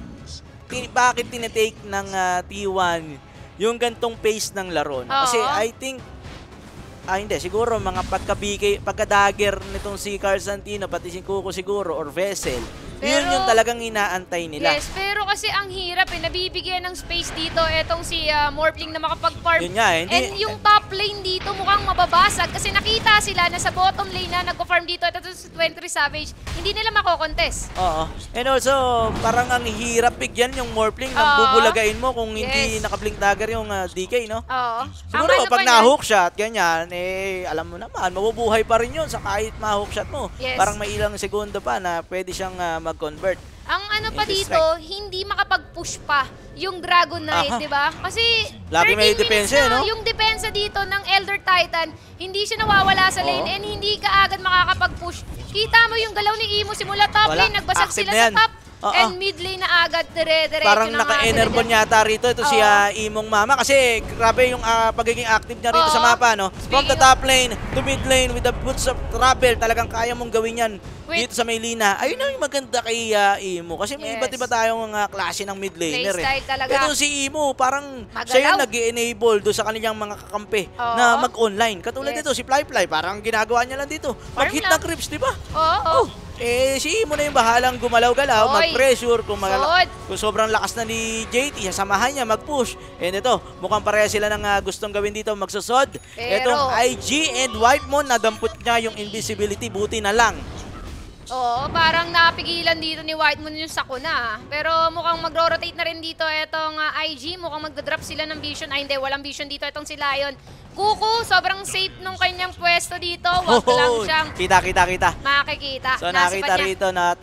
C: bakit tinitake ng T1 yung gantong pace ng laro. No? Kasi I think hindi, siguro mga pagka-dagger nitong si Carl Santino, pati si Kuko siguro, or Vessel, yun yung talagang inaantay nila.
E: Yes, pero kasi ang hirap nabibigyan ng space dito etong si Morphling na makapag-farm.
C: Yun nga, hindi.
E: And yung top lane dito mukhang mababasag kasi nakita sila na sa bottom lane na nagko-farm dito ito si 23 Savage, hindi nila makokontest.
C: Oo. And also, parang ang hirap bigyan yung Morphling na bubulagain mo kung hindi naka-blink dagger yung DK, no?
E: Oo.
C: Siguro, pag na-hook shot, ganyan, alam mo naman, mabubuhay pa rin yun sa kahit ma-hook shot mo.
E: Yes.
C: Parang may ilang segundo pa na pwede siyang mag-convert.
E: Ang pa
C: Into
E: dito, hindi makapag-push pa yung Dragon Knight, di ba? Kasi
C: Lagi
E: 13
C: may
E: minutes
C: depensa,
E: na
C: no?
E: yung depensa dito ng Elder Titan, hindi siya nawawala sa lane and hindi ka agad makakapag-push. Kita mo yung galaw ni Imo simula top lane, nagbasag
C: Active
E: sila
C: na
E: sa
C: yan.
E: top. And mid lane na agad, dire-diretso
C: Parang
E: na nga
C: naka-enerbon
E: sila dyan.
C: yata rito ito si Imong Mama kasi grabe yung pagiging active niya rito sa mapa, no? From the top lane to mid lane with the boots of travel, talagang kaya mong gawin yan dito sa Maylina. Ayun na yung maganda kay Imo kasi may iba't iba tayong mga klase ng mid laner.
E: Playstyle talaga.
C: Ito si Imo, parang siya yung nag-enable doon sa kanilang mga kakampi na mag-online. Katulad dito, si Fly, parang ginagawa niya lang dito. Mag-hit ng creeps, di ba?
E: Oo.
C: Si Imo na yung bahalang gumalaw-galaw, mag-pressure, kung sobrang lakas na ni JT, sasamahan niya, mag-push. And ito, mukhang pareha sila ng gustong gawin dito, magsusod. Itong IG and Whitemon, nadampot niya yung invisibility, buti na lang.
E: Oo, parang napigilan dito ni Whitemon yung sakuna. Pero mukhang magro-rotate na rin dito itong IG. Mukhang magdodrop sila ng vision. Ay hindi, walang vision dito itong si Lion. Kuko, sobrang safe nung kanyang pwesto dito. Wag lang siyang
C: Kita.
E: makikita.
C: So nakita rito na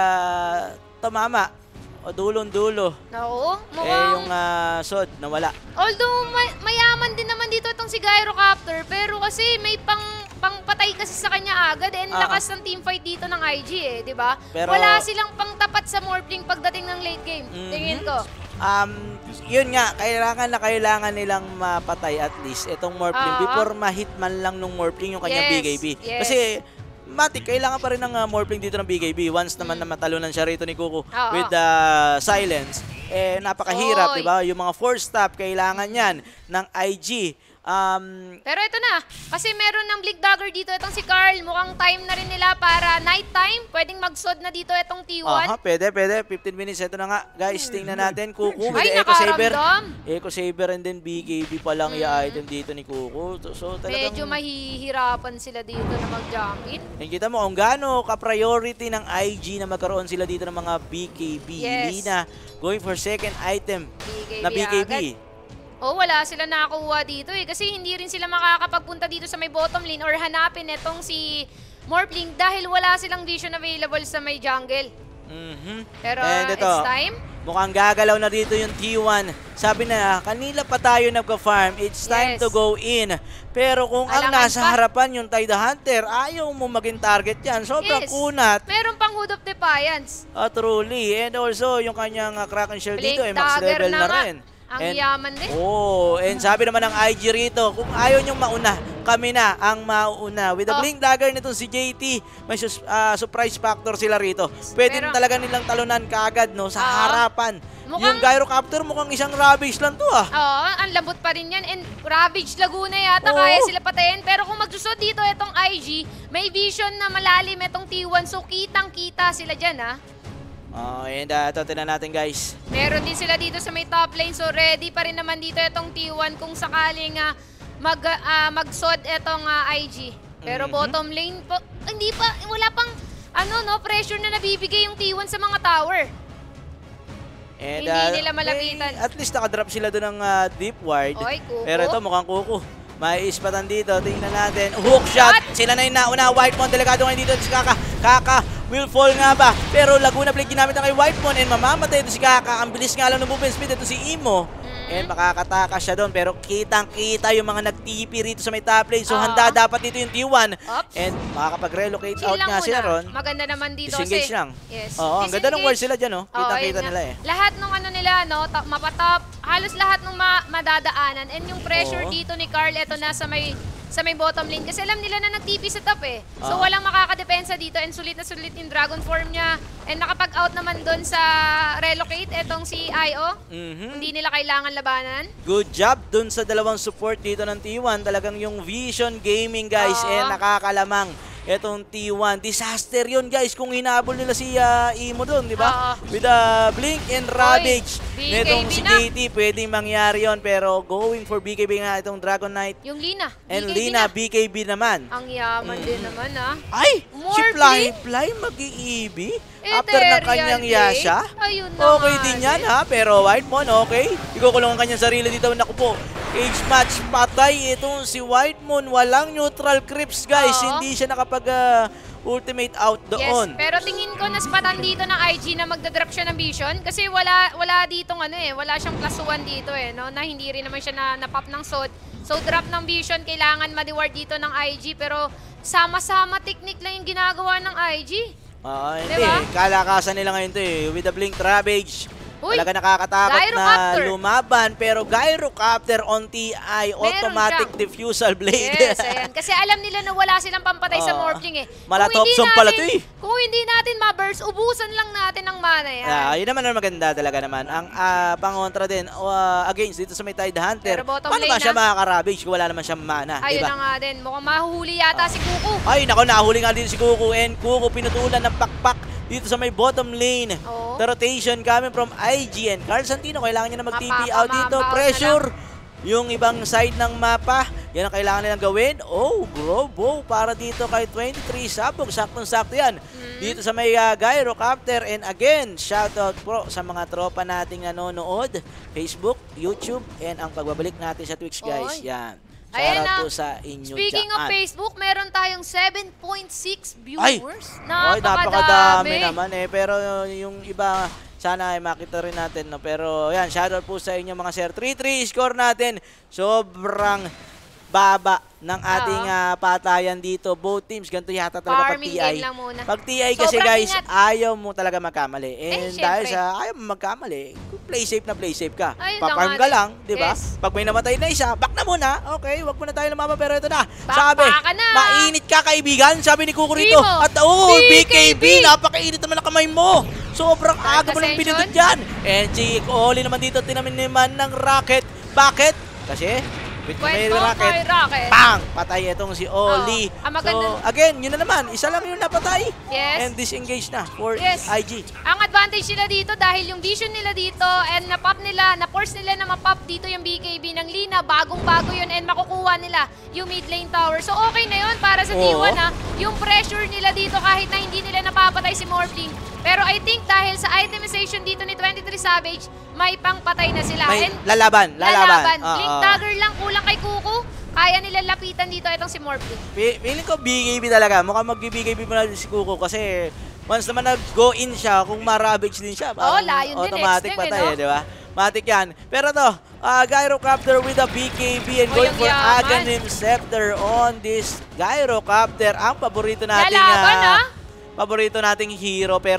C: tumama. O dulong-dulo.
E: Oo,
C: Yung sod, nawala.
E: Although mayaman din naman dito itong si Gyrocopter, pero kasi may pangpatay kasi sa kanya agad and lakas ng teamfight dito ng IG di ba? Wala silang pangtapat sa Morphling pagdating ng late game, tingin ko.
C: Yun nga, kailangan nilang mapatay at least itong Morphling before ma-hit man lang nung Morphling yung kanyang BKB.
E: Yes.
C: Kasi Matic, kailangan pa rin ng Morphling dito ng BKB. Once naman na matalunan siya rito ni Kuko with the silence, napakahirap, di ba? Yung mga force stop, kailangan yan ng IG.
E: Pero ito na, kasi meron ng Blink Dagger dito itong si Carl. Mukhang time na rin nila para night time. Pwedeng mag-sod na dito itong T1.
C: Pwede. 15 minutes. Ito na nga. Guys, tingnan natin. Kuko with
E: Ay,
C: the Echo Saber.
E: nakaramdam.
C: Echo Saber and then BKB pa lang i-item dito ni Kuko. So, talagang
E: Medyo mahihirapan sila dito na mag-jump in.
C: kita mo kung gaano ka-priority ng IG na magkaroon sila dito ng mga BKB. Hindi na going for second item na BKB.
E: Wala sila nakakuha dito kasi hindi rin sila makakapagpunta dito sa may bottom lane or hanapin itong si Morphling dahil wala silang vision available sa may jungle. Pero
C: ito,
E: it's time.
C: Mukhang gagalaw na dito yung T1. Sabi na, kanila pa tayo nagka-farm. It's time to go in. Pero kung ang nasa harapan yung Tide Hunter, ayaw mo maging target yan. Sobrang kunat.
E: Meron pang Hood of Defiance.
C: Truly. And also, yung kanyang Kraken Shield dito, max
E: Dagger
C: level na rin.
E: Ang yaman din.
C: And sabi naman ng IG rito, kung ayaw nyong mauna, kami na ang mauna. With the Blink Dagger nitong si JT, may surprise factor sila rito. Pwede
E: Pero,
C: talaga nilang talunan kaagad, no, sa harapan. Yung
E: mukhang-
C: Gyrocopter mukhang isang Ravage lang to, ah.
E: Oo, ang lambot pa rin yan. And Ravage Laguna yata, kaya sila patayin. Pero kung magsusod dito itong IG, may vision na malalim itong T1. So, kitang-kita sila dyan, ha?
C: And ito, tinan natin, guys.
E: Meron din sila dito sa may top lane. So, ready pa rin naman dito itong T1 kung sakaling mag-sod itong IG. Pero bottom lane po, hindi pa, wala pang pressure na nabibigay yung T1 sa mga tower.
C: And,
E: Hindi nila malapitan.
C: At least nakadrop sila doon ng deep ward.
E: Oy, kuko.
C: Pero ito, mukhang kuko. May ispatan dito. Tingnan natin. Hook shot. Sila na yung nauna. Whitemon, delikado ngayon dito. Si Kaka. Kaka will fall nga ba? Pero Laguna Blade ginamit na kay Whitemon. And mamamatay ito si Kaka. Ang bilis nga lang ng movement speed. Ito si Imo. And makakatakas siya doon. Pero kitang-kita yung mga nag-TP rito sa may top lane. So handa dapat dito yung T1.
E: Oops.
C: And makakapag-relocate
E: Chill
C: out
E: lang
C: nga sila
E: muna.
C: ron.
E: Maganda naman dito
C: Disengage
E: kasi.
C: lang.
E: Yes.
C: Oo, ang ganda ng word sila dyan, oh. Kitang-kita
E: ayun
C: nila
E: nga.
C: eh.
E: Lahat ng nila, mapatop, halos lahat ng madadaanan. And yung pressure
C: Oo.
E: dito ni Carl, eto na sa may bottom lane. Kasi alam nila na nag-TP sa top eh. So
C: Oo.
E: walang makakadepensa dito and sulit na sulit yung Dragon Form niya. And nakapag-out naman doon sa relocate, etong si IO. Hindi nila kailangan labanan.
C: Good job dun sa dalawang support dito ng T1. Talagang yung Vision Gaming, guys, nakakalamang. Etong T1. Disaster yun, guys, kung hinabol nila si Imo dun, di ba? With Blink and Ravage.
E: BKB
C: Netong si
E: na.
C: JT, pwedeng mangyari yun. Pero going for BKB nga itong Dragon Knight.
E: Yung Lina.
C: And
E: BKB
C: Lina,
E: na.
C: BKB naman.
E: Ang yaman din naman
C: Ay!
E: More
C: Si Fly mag-i-EB? After ng kanyang
E: Ethereal
C: Yasha?
E: Blade. Ayun na
C: Okay
E: nga
C: din yan, ha? Pero Whitemon, okay. Ikukulong ang kanyang sarili dito. Naku po. Cage match, patay. Itong si Whitemon, walang neutral creeps, guys. Hindi siya nakapag-ultimate out doon.
E: Yes, pero tingin ko naspatan dito ng IG na magdadrop siya ng vision kasi wala ditong wala siyang +1 dito no, na hindi rin naman siya na-pop ng sword. So drop ng vision, kailangan ma-reward dito ng IG pero sama-sama technique lang yung ginagawa ng IG.
C: Hindi.
E: Diba?
C: Kalakasan nila ngayon to eh. With the Blink Ravage.
E: Uy,
C: Talaga nakakatakot na
E: Gyrocopter.
C: lumaban. Pero Gyrocopter on TI, automatic
E: siyang-
C: diffusal blade.
E: Yes, ayan. Kasi alam nila na wala silang pampatay sa Morphling
C: Mala Thompson pala to eh.
E: Kung hindi natin ma-burst, ubusan lang natin ang mana yan.
C: Yun naman ang maganda talaga naman. Ang pangontra din, against dito sa may Tide Hunter,
E: Pero bottom
C: paano
E: lane
C: ba siya makaka-ravage kung wala naman siyang mana?
E: Ayun
C: Diba?
E: na nga din. Mukhang mahuhuli yata si Kuku.
C: Ay, nako, nahuli nga din si Kuku. And Kuku pinutulan ng pakpak dito sa may bottom lane.
E: Oo.
C: The rotation coming from IG and Carl Santino. Kailangan niya na mag-TP out dito.
E: Mapapa-out
C: Pressure. Yung ibang side ng mapa, yan ang kailangan nilang gawin. Oh, Grobo para dito kay 23 Sabog. Saktong-sakto yan. Dito sa may Gyrocopter. And again, shoutout po sa mga tropa nating nanonood. Facebook, YouTube, and ang pagbabalik natin sa Twitch, guys.
E: Oy.
C: Yan.
E: Ayan
C: Shoutout
E: na.
C: po sa inyo
E: Speaking of
C: dyan.
E: Facebook, meron tayong 7.6
C: Ay!
E: viewers.
C: Ay, napakadami naman eh. Pero yung iba, sana ay makita rin natin. No? Pero yan, shoutout po sa inyo mga sir. 3-3 score natin. Sobrang baba ng ating patayan dito. Both teams, ganito yata talaga pag
E: Farming
C: TI.
E: game lang muna.
C: Pag TI kasi
E: Sobrang
C: guys,
E: ingat.
C: ayaw mo talaga magkamali. And dahil
E: syempre.
C: sa ayaw mo magkamali, play safe ka.
E: Ayun na
C: Paparm
E: nga
C: ka
E: din.
C: lang, di ba?
E: Yes.
C: Pag may namatay na isa, back na muna. Okay, wag muna tayo lumama, pero ito na.
E: Back
C: Sabi,
E: ka na.
C: mainit ka kaibigan, sabi ni Kuko rito.
E: Primo,
C: At BKB, napakainit naman ang kamay mo. Sobrang aga mo lang
E: Ascension.
C: pinindot dyan. And si Oli naman dito, tinamin naman ng rocket. Bakit? Kasi, with may
E: Kwento
C: rocket,
E: kay Rocket.
C: bang! Patay itong si Oli.
E: Ang maganda-
C: So, again, yun na naman. Isa lang yung napatay.
E: Yes.
C: And disengage na for
E: Yes.
C: IG.
E: Ang advantage nila dito dahil yung vision nila dito and na-force nila na ma-pop dito yung BKB ng Lina. Bagong-bago yun and makukuha nila yung mid lane tower. So okay na yun para sa
C: Oo.
E: T1 Yung pressure nila dito kahit na hindi nila napapatay si Morphling. Pero I think dahil sa itemization dito ni 23 Savage, may pangpatay na sila.
C: May
E: And
C: lalaban.
E: Blink dagger lang kulang kay Kuku. Kaya nila lapitan dito itong si Morphling.
C: Feeling ko BKB talaga. Mukhang mag-BKB mo na si Kuko kasi once naman nag-go in siya, kung ma-ravage din siya, parang
E: layo din,
C: automatic
E: next
C: patay,
E: game,
C: di ba? Matik yan. Pero to, Gyrocopter with a BKB and
E: Uy,
C: going
E: ang
C: for
E: yaman.
C: Aghanim Scepter on this Gyrocopter. Ang paborito nating
E: Lalaban,
C: paborito nating hero, pero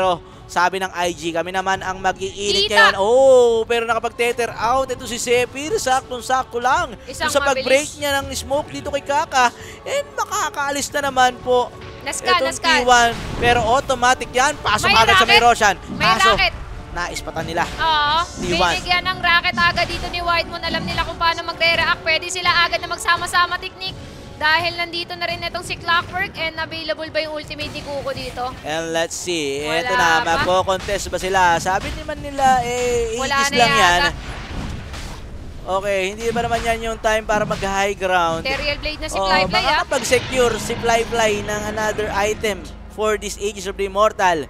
C: Sabi ng IG, kami naman ang mag-iinit
E: Kita.
C: ngayon. Oh, pero nakapag-tether out. Ito si Zephyr, saktong-sakto lang.
E: Isang
C: Sa pag-break
E: mabilis.
C: niya ng smoke dito kay Kaka. And makakaalis na naman po.
E: Nascan,
C: Itong
E: nascan.
C: T1. Pero automatic yan. Pasok
E: May
C: agad sa may
E: racket.
C: Roshan.
E: May
C: Kaso,
E: racket.
C: naispatan nila.
E: Oo.
C: T1.
E: Binigyan ng racket agad dito ni Whitemoon. Alam nila kung paano magre-react. Pwede sila agad na magsama-sama technique. Dahil nandito na rin itong si Clockwork and available ba yung ultimate ni Kuko dito?
C: And let's see.
E: Wala
C: Ito na,
E: pa.
C: magko-contest ba sila? Sabi naman nila,
E: Wala
C: 80s
E: na
C: lang yan.
E: yata.
C: Okay, hindi ba naman yan yung time para mag-high ground?
E: Terrial Blade na si
C: Oh,
E: Flyfly ah.
C: makakapag-secure si Flyfly ng another item for this Aegis of the Immortal.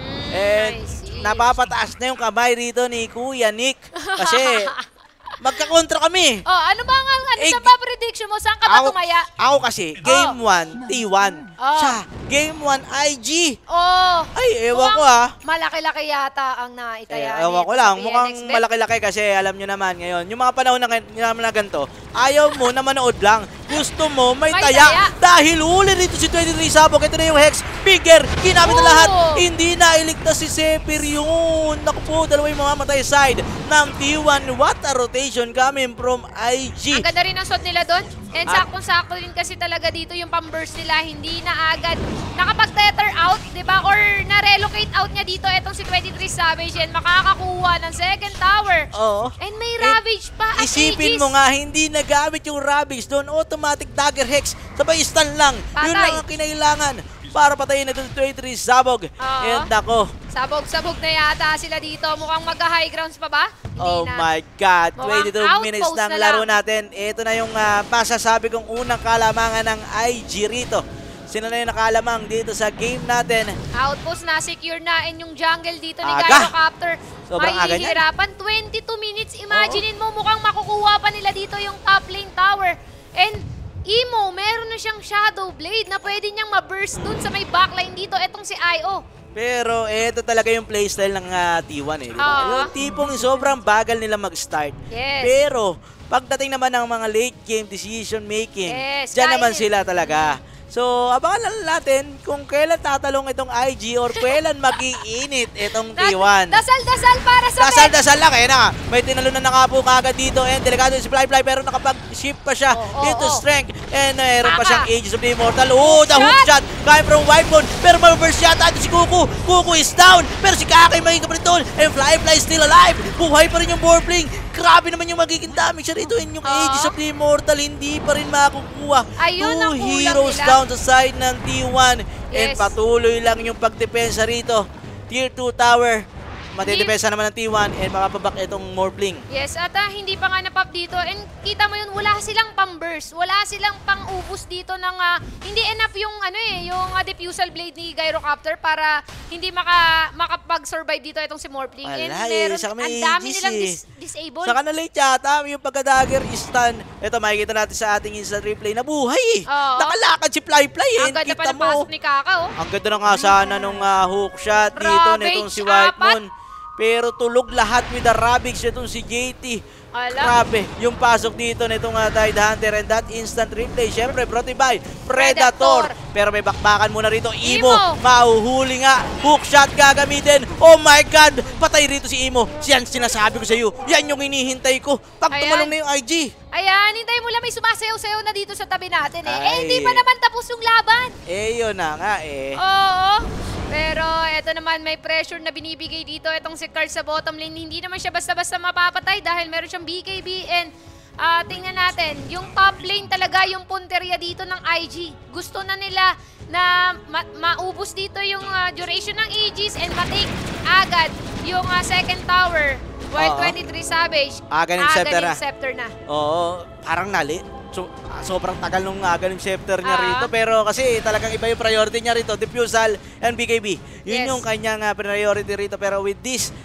C: And
E: I see.
C: napapataas na yung kamay rito ni Kuya Nick. Kasi magkakontra kami.
E: Oh, ano ba ang
C: Eh,
E: sa ba prediction mo? Saan ka ba tumaya?
C: Ako kasi, Game 1, T1.
E: Oh.
C: Siya, Game 1, IG.
E: Oh,
C: Ay, ewan ko
E: malaki-laki yata ang naitaya.
C: Ewan ko lang, mukhang malaki-laki kasi alam nyo naman ngayon, yung mga panahon na ganito, ayaw mo na manood lang. Gusto mo may
E: May
C: taya.
E: taya.
C: Dahil huli rito si 23 Sabog. Ito na yung Hex. Bigger. Ginamit na
E: Oh.
C: lahat. Hindi na iligtas si Zephyr yun. Naku po, dalawa yung mamamatay side ng T1. What a rotation coming from IG.
E: Ang ganda rin ang shot nila doon. And
C: Ah.
E: saktong-sakto din kasi talaga dito yung pang-burst nila. Hindi na agad nakapag-tether out, di ba? Or na-relocate out niya dito itong si 23 Savage and makakakuha ng second tower.
C: Oo.
E: And may Ravage pa at
C: Isipin
E: Aegis.
C: mo nga, hindi nagamit yung Ravage doon. Automatic dagger hex. Sabay stun lang. Yun
E: Patay.
C: lang ang kinailangan para patayin na itong 23 Sabog.
E: Oo.
C: And ako,
E: Sabog-sabog na yata sila dito. Mukhang mag-high grounds pa ba? Hindi
C: oh
E: na.
C: my God,
E: Mukhang
C: 22 minutes
E: outpost
C: ng
E: na
C: laro
E: lang.
C: natin. Ito na yung masasabi kong unang kalamangan ng IG rito. Sino na yung nakalamang dito sa game natin?
E: Outpost na, secure na. And yung jungle dito ni
C: Aga.
E: Gyrocopter.
C: Sobrang aga niyan.
E: Mahihirapan. 22 minutes. Imaginein mo, mukhang makukuha pa nila dito yung top lane tower. And Imo, meron na siyang Shadow Blade na pwede niyang ma-burst dun sa may backline dito. Etong si IO.
C: Pero ito talaga yung playstyle ng T1 eh. Di ba?
E: Oo.
C: Yung tipong sobrang bagal nila mag-start.
E: Yes.
C: Pero pagdating naman ng mga late game decision making,
E: Yes,
C: dyan naman
E: kainin.
C: sila talaga. So, abangan lang natin kung kailan tatalong itong IG or kailan mag-iinit itong T1.
E: Dasal-dasal para sa
C: Dasal-dasal lang eh na. May tinalunan na nga po kagad dito and delikado si Flyfly pero nakapag-shift pa siya
E: Oo,
C: into
E: oo.
C: strength and mayroon pa
E: Kaka.
C: siyang Aegis of the Immortal. Oh, the hook shot coming from Whitemoon pero ma-reverse yata ito si Kuku. Kuku is down pero si Kakay may kapritol and Flyfly is still alive. Buhay pa rin yung Borbling. Grabe naman yung magiging damage siya rito and yung Aegis of the Immortal hindi pa rin makukuha.
E: Ayun ang
C: Two
E: kulang
C: heroes
E: nila.
C: down sa side ng T1 and
E: Yes.
C: patuloy lang yung pagdepensa rito. Tier 2 tower. Matidepensa naman ng T1 and makapabak itong Morbling.
E: Yes, at hindi pa nga napop dito. And kita mo yun, wala silang pang-burst. Wala silang pang-ubos dito ng... hindi enough yung, yung diffusal blade ni Gyrocopter para hindi makapag-survive dito itong si Morphling. And
C: Wala
E: meron,
C: saka may
E: ang dami
C: Aegis
E: nilang
C: eh.
E: disable.
C: Saka na-late yata yung pagka-dagger stun. Ito makikita natin sa ating instant replay na buhay eh.
E: Oo.
C: Nakalakad si Flyfly eh.
E: Ang ganda pa
C: Kita
E: ng pasok
C: mo.
E: ni Kaka, oh.
C: Ang ganda na nga sana nung hook shot dito
E: Ravage,
C: nitong si Whitemoon. Pero tulog lahat with the Ravage itong si JT.
E: Ala.
C: Grabe, yung pasok dito nitong Tide Hunter and that instant replay. Siyempre, brought in by Predator. Pero may bakbakan muna rito. Imo,
E: Imo.
C: mahuhuli nga. Hook shot gagamitin. Oh my God! Patay rito si Imo. Yan sinasabi ko sa iyo. Yan yung hinihintay ko. Pag
E: Ayan.
C: tumalong na yung IG.
E: Ayan, hintay mo lang may sumasayaw-sayaw na dito sa tabi natin eh.
C: Ay.
E: Hindi pa naman tapos yung laban.
C: Yun na nga eh.
E: Oo. Pero eto naman, may pressure na binibigay dito itong si Carl sa bottom lane. Hindi naman siya basta-basta mapapatay dahil meron siyang BKB and tingnan natin, yung top lane talaga yung punteriya dito ng IG. Gusto na nila na maubos dito yung duration ng Aegis and matake agad yung second tower. While
C: Oo.
E: 23 Savage,
C: Aga ng scepter na.
E: scepter na.
C: Oo, parang nali. So, sobrang tagal nung galing scepter niya
E: Ah.
C: rito. Pero kasi talagang iba yung priority niya rito. Diffusal and BKB. Yun
E: Yes.
C: yung kanyang priority rito. Pero with this,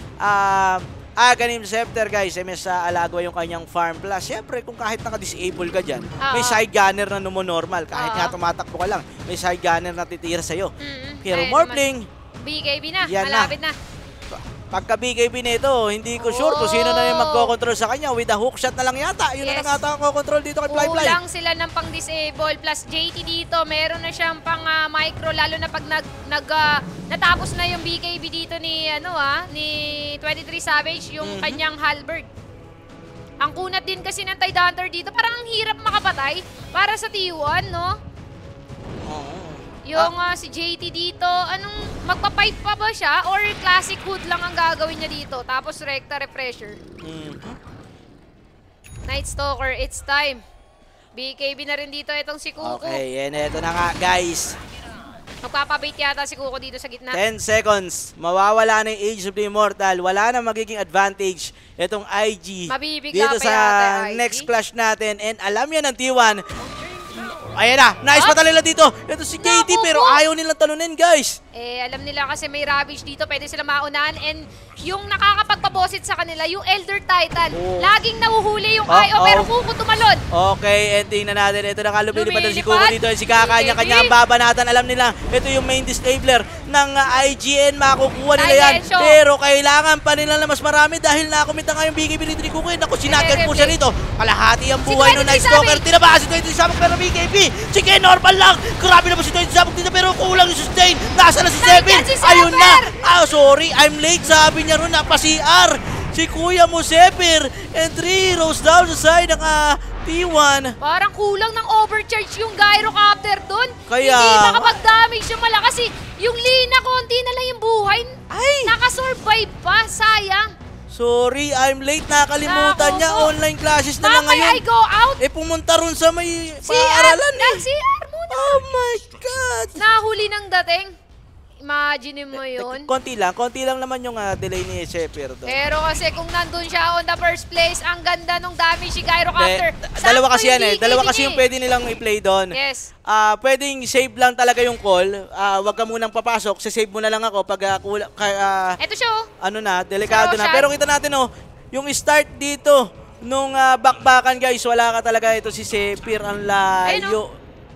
C: Aghanim Scepter guys, mas alagwa yung kanyang farm. Plus, syempre, kung kahit naka-disable ka dyan, may side gunner na normal. Kahit nga tumatakbo ka lang, may side gunner na titira sa'yo. Pero
E: Ayun
C: Morphling,
E: naman. BKB na,
C: yan na.
E: malapit na.
C: pagka BKB nito, hindi ko sure kung sino na yung magkocontrol sa kanya. With a hook shot na lang yata. Yun na
E: Yes.
C: lang ata ang kocontrol dito kay Flyfly.
E: Kulang sila ng pang-disable. Plus JT dito, meron na siyang pang micro. Lalo na pag natapos na yung BKB dito ni ni 23 Savage yung kanyang halberd. Ang kunat din kasi ng Tidehunter dito, parang ang hirap makapatay para sa T1, no? Yung si JT dito, magpapipe pa ba siya? Or classic hood lang ang gagawin niya dito? Tapos recta refresher. Night Stalker, it's time. BKB na rin dito itong si Kuko.
C: Okay, and eto na nga guys.
E: Magpapabait yata si Kuko dito sa gitna.
C: 10 seconds. Mawawala na yung Age of the Immortal. Wala na magiging advantage itong IG.
E: Mabibigla
C: dito
E: pa
C: sa
E: yata IG.
C: next clash natin. And alam yan ng T1. Ayan na. Nice patala nila dito. Ito si JT
E: Naku
C: pero
E: po.
C: ayaw nilang talunin guys.
E: Alam nila kasi may Ravage dito, pwede sila maunahan. And yung nakakapagpabosit sa kanila, yung Elder Titan.
C: Oh.
E: Laging nahuhuli yung IO, pero Kuko tumalon.
C: Okay, and tingnan natin. Ito na lumilipad na si Kuko
E: Lumilipad.
C: dito. Si kanya-kanya ang babanatan. Alam nila, ito yung main disabler ng IGN. Makukuha nila yan.
E: Silensyo.
C: Pero kailangan pa nila na mas marami dahil nakumit na nga yung BKB ni Kuko. Naku, sinakal po siya rito. Kalahati ang
E: Si
C: buhay ng
E: 23
C: Night Stalker.
E: Savage.
C: Tinabahan si 23 Savage pero BKB. Sige, normal lang. Grabe na po si 23 Savage dito pero kulang yung sustain. Nasa na si
E: Nandiyan
C: Zephyr.
E: si
C: Ayun na.
E: Zephyr.
C: Sorry, I'm late. Sabi niya ron, napa-CR. Si Kuya mo Zephyr. And 3 heroes down sa side ng T1.
E: Parang kulang ng overcharge yung Gyrocopter dun.
C: Kaya
E: Hindi
C: nga.
E: makapag-damage yung malakas. Kasi yung Lina, konti na lang yung buhay.
C: Ay!
E: Nakasurvive pa, sayang.
C: Sorry, I'm late. Nakalimutan
E: Naku
C: niya.
E: po.
C: Online classes na lang
E: Mamaya
C: ngayon.
E: I go out.
C: Pumunta ron sa may
E: CR,
C: paaralan eh.
E: nag-CR muna.
C: Oh my God!
E: Nahuli ng dating. Imagine mo yun.
C: Konti lang naman yung delay ni Zephyr doon.
E: Pero kasi kung nandun siya on the first place, ang ganda nung damage si Gyrocopter.
C: Dalawa kasi yan
E: Sakto yung
C: Dalawa
E: BKB
C: kasi yung pwede nilang i-play doon.
E: Yes.
C: Pwedeng save lang talaga yung call. Wag ka munang papasok. Save mo na lang ako pag
E: Eto siya oh.
C: delikado
E: Sa
C: na.
E: Roshan.
C: Pero kita natin yung start dito nung bakbakan guys, wala ka talaga ito si Zephyr. Ang layo.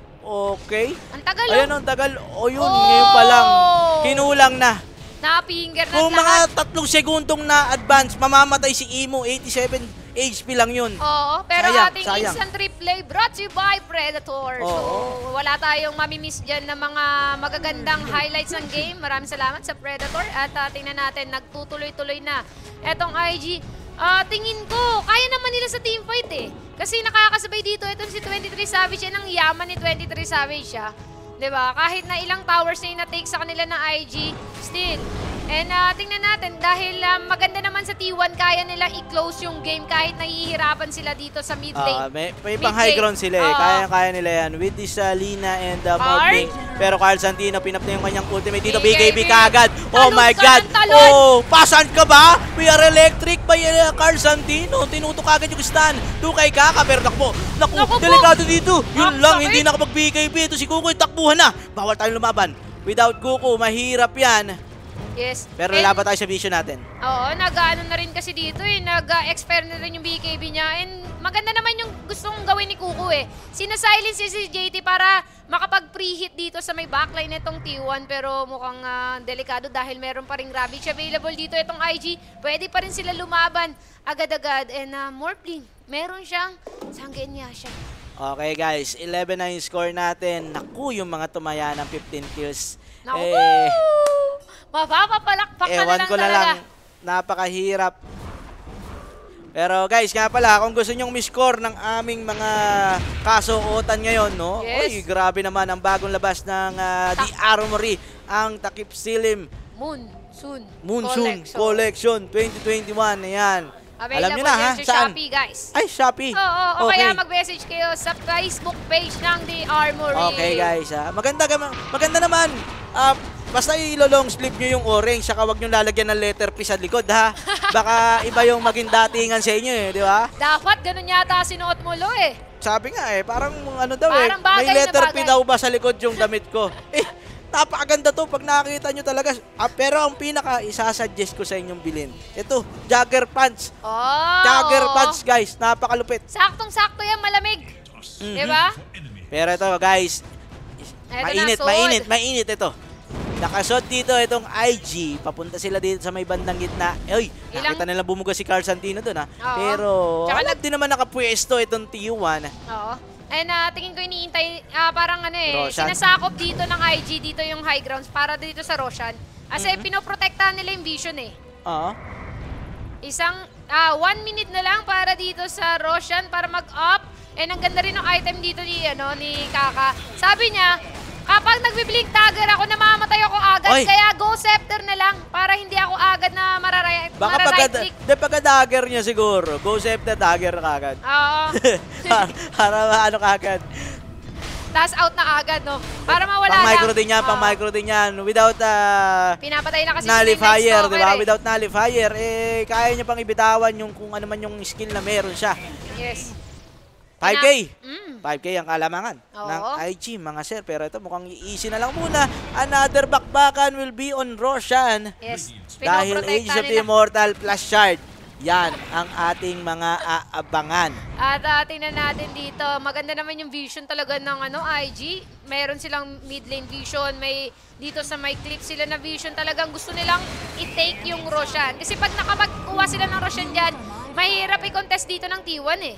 C: Okay.
E: Ang tagal
C: Ayan
E: oh.
C: ang tagal. Yun, ngayon pa lang. Kinulang na.
E: Napinger na
C: Kung
E: lahat.
C: mga 3 segundong na advance, mamamatay si Imo. 87 HP lang yun.
E: Oo, pero
C: Sayang,
E: ating
C: sayang.
E: instant replay brought to you by Predator. So, wala tayong mamimiss dyan ng mga magagandang highlights ng game. Maraming salamat sa Predator. At tingnan natin, nagtutuloy-tuloy na etong IG. Tingin ko, kaya naman nila sa teamfight eh. Kasi nakakasabay dito, itong si 23 Savage, yan ang yaman ni 23 Savage siya. 'Di ba? Kahit na ilang towers na yung na-take sa kanila ng IG, still. And tingnan natin, dahil maganda naman sa T1, kaya nilang i-close yung game kahit nahihirapan sila dito sa mid lane.
C: May pang high ground sila eh. Kaya nila yan. With this Lina and Morning. Pero Carl Santino, pinap na yung kanyang ultimate dito. BKB kaagad. Oh
E: Talon
C: my
E: ka
C: God.
E: ng talon.
C: Pasan ka ba? We are electric by Carl Santino. Tinutok agad yung stun. Tukay Kaka. Pero naku
E: Naku po.
C: delikado dito. Yun
E: Ang
C: lang,
E: sakit.
C: hindi nakapag-BKB. Ito si Kuko, takbuhan na. Bawal tayong lumaban. Without Kuko, mahirap yan.
E: Yes.
C: Pero
E: And-
C: lalaban tayo sa vision natin.
E: Oo, nag-ano na rin kasi dito eh. Nag-expire na rin yung BKB niya. And maganda naman yung gustong gawin ni Kuko eh. Sinasilence si JT para makapag-preheat dito sa may backline nitong T1. Pero mukhang delikado dahil meron pa ring Ravage available dito itong IG. Pwede pa rin sila lumaban agad-agad. And Morphling, meron siyang Sanggenya siya.
C: Okay guys, 11 na yung score natin. Naku, yung mga tumaya ng 15 kills.
E: Naku! Mapapapalakpak ka na
C: Ewan
E: lang
C: ko na
E: talaga.
C: lang, napakahirap. Pero guys, nga pala, kung gusto nyong miscore ng aming mga kasuotan ngayon, no?
E: Yes.
C: Uy, grabe naman ang bagong labas ng The Armory, ang Takip Silim
E: Monsoon
C: Collection 2021. Ayan.
E: Available
C: Alam nyo na ha,
E: yan sa
C: saan?
E: Shopee, guys.
C: Ay, Shopee.
E: Oo, o
C: Okay.
E: kaya mag-message kayo sa Facebook page ng The Armory.
C: Okay guys, maganda naman. Basta ilo-long sleeve nyo yung orange, saka wag nyo lalagyan ng letter P sa likod ha. Baka iba yung maging datingan sa inyo eh, di ba?
E: Dapat ganun yata sinuot mo, Lo eh.
C: Sabi nga eh, parang ano daw
E: Parang bagay
C: may
E: na
C: letter P
E: bagay.
C: daw ba sa likod yung damit ko? Napakaganda to pag nakita nyo talaga. Pero ang pinaka isasuggest ko sa inyong bilhin, ito, jogger pants.
E: Oh,
C: Jogger pants guys, napakalupit.
E: Saktong-sakto yan, malamig. Diba?
C: Pero ito guys,
E: Eto na,
C: mainit ito. Nakasot dito itong IG. Papunta sila dito sa may bandang gitna. Uy, nakita nila bumuga si Carl Santino doon ha.
E: Oo.
C: Pero
E: Tsaka
C: alam din naman nakapwesto itong T1.
E: Oo. And tingin ko iniintay, parang ano
C: Roshan.
E: sinasakop dito ng IG, dito yung high grounds para dito sa Roshan. Kasi pinoprotektahan nila yung vision eh.
C: Oo.
E: Isang 1 minute na lang para dito sa Roshan para mag-up. And ang ganda rin ng item dito ni Kaka. Sabi niya, kapag nagbi-blink dagger ako, namamatay ako agad.
C: Oy.
E: Kaya go scepter na lang para hindi ako agad na
C: Baka
E: mara-right click.
C: pagka-dagger niya siguro. Go save the dagger kagad.
E: Oo.
C: Para ano kagad.
E: Tapos out na agad, no? Para mawala
C: Pang-micro
E: lang.
C: din yan,
E: Oo.
C: pang-micro din yan. Without
E: Pinapatay na kasi
C: nullifier, di ba?
E: Eh.
C: Without nullifier, kaya niya pang ibitawan yung kung ano man yung skill na meron siya.
E: Yes.
C: 5K!
E: Mm.
C: 5K ang kalamangan
E: Oo.
C: ng IG, mga sir. Pero ito mukhang easy na lang muna. Another bakbakan will be on Roshan.
E: Yes.
C: Dahil
E: Pinoprotektahan
C: Age of the
E: nila.
C: Immortal plus Shard. Yan ang ating mga aabangan.
E: At tingnan natin dito, maganda naman yung vision talaga ng IG. Meron silang mid lane vision, may dito sa may clip sila na vision, talagang gusto nilang i-take yung Roshan. Kasi pag nakapagkuha sila ng Roshan dyan, mahirap i-contest dito ng T1 eh.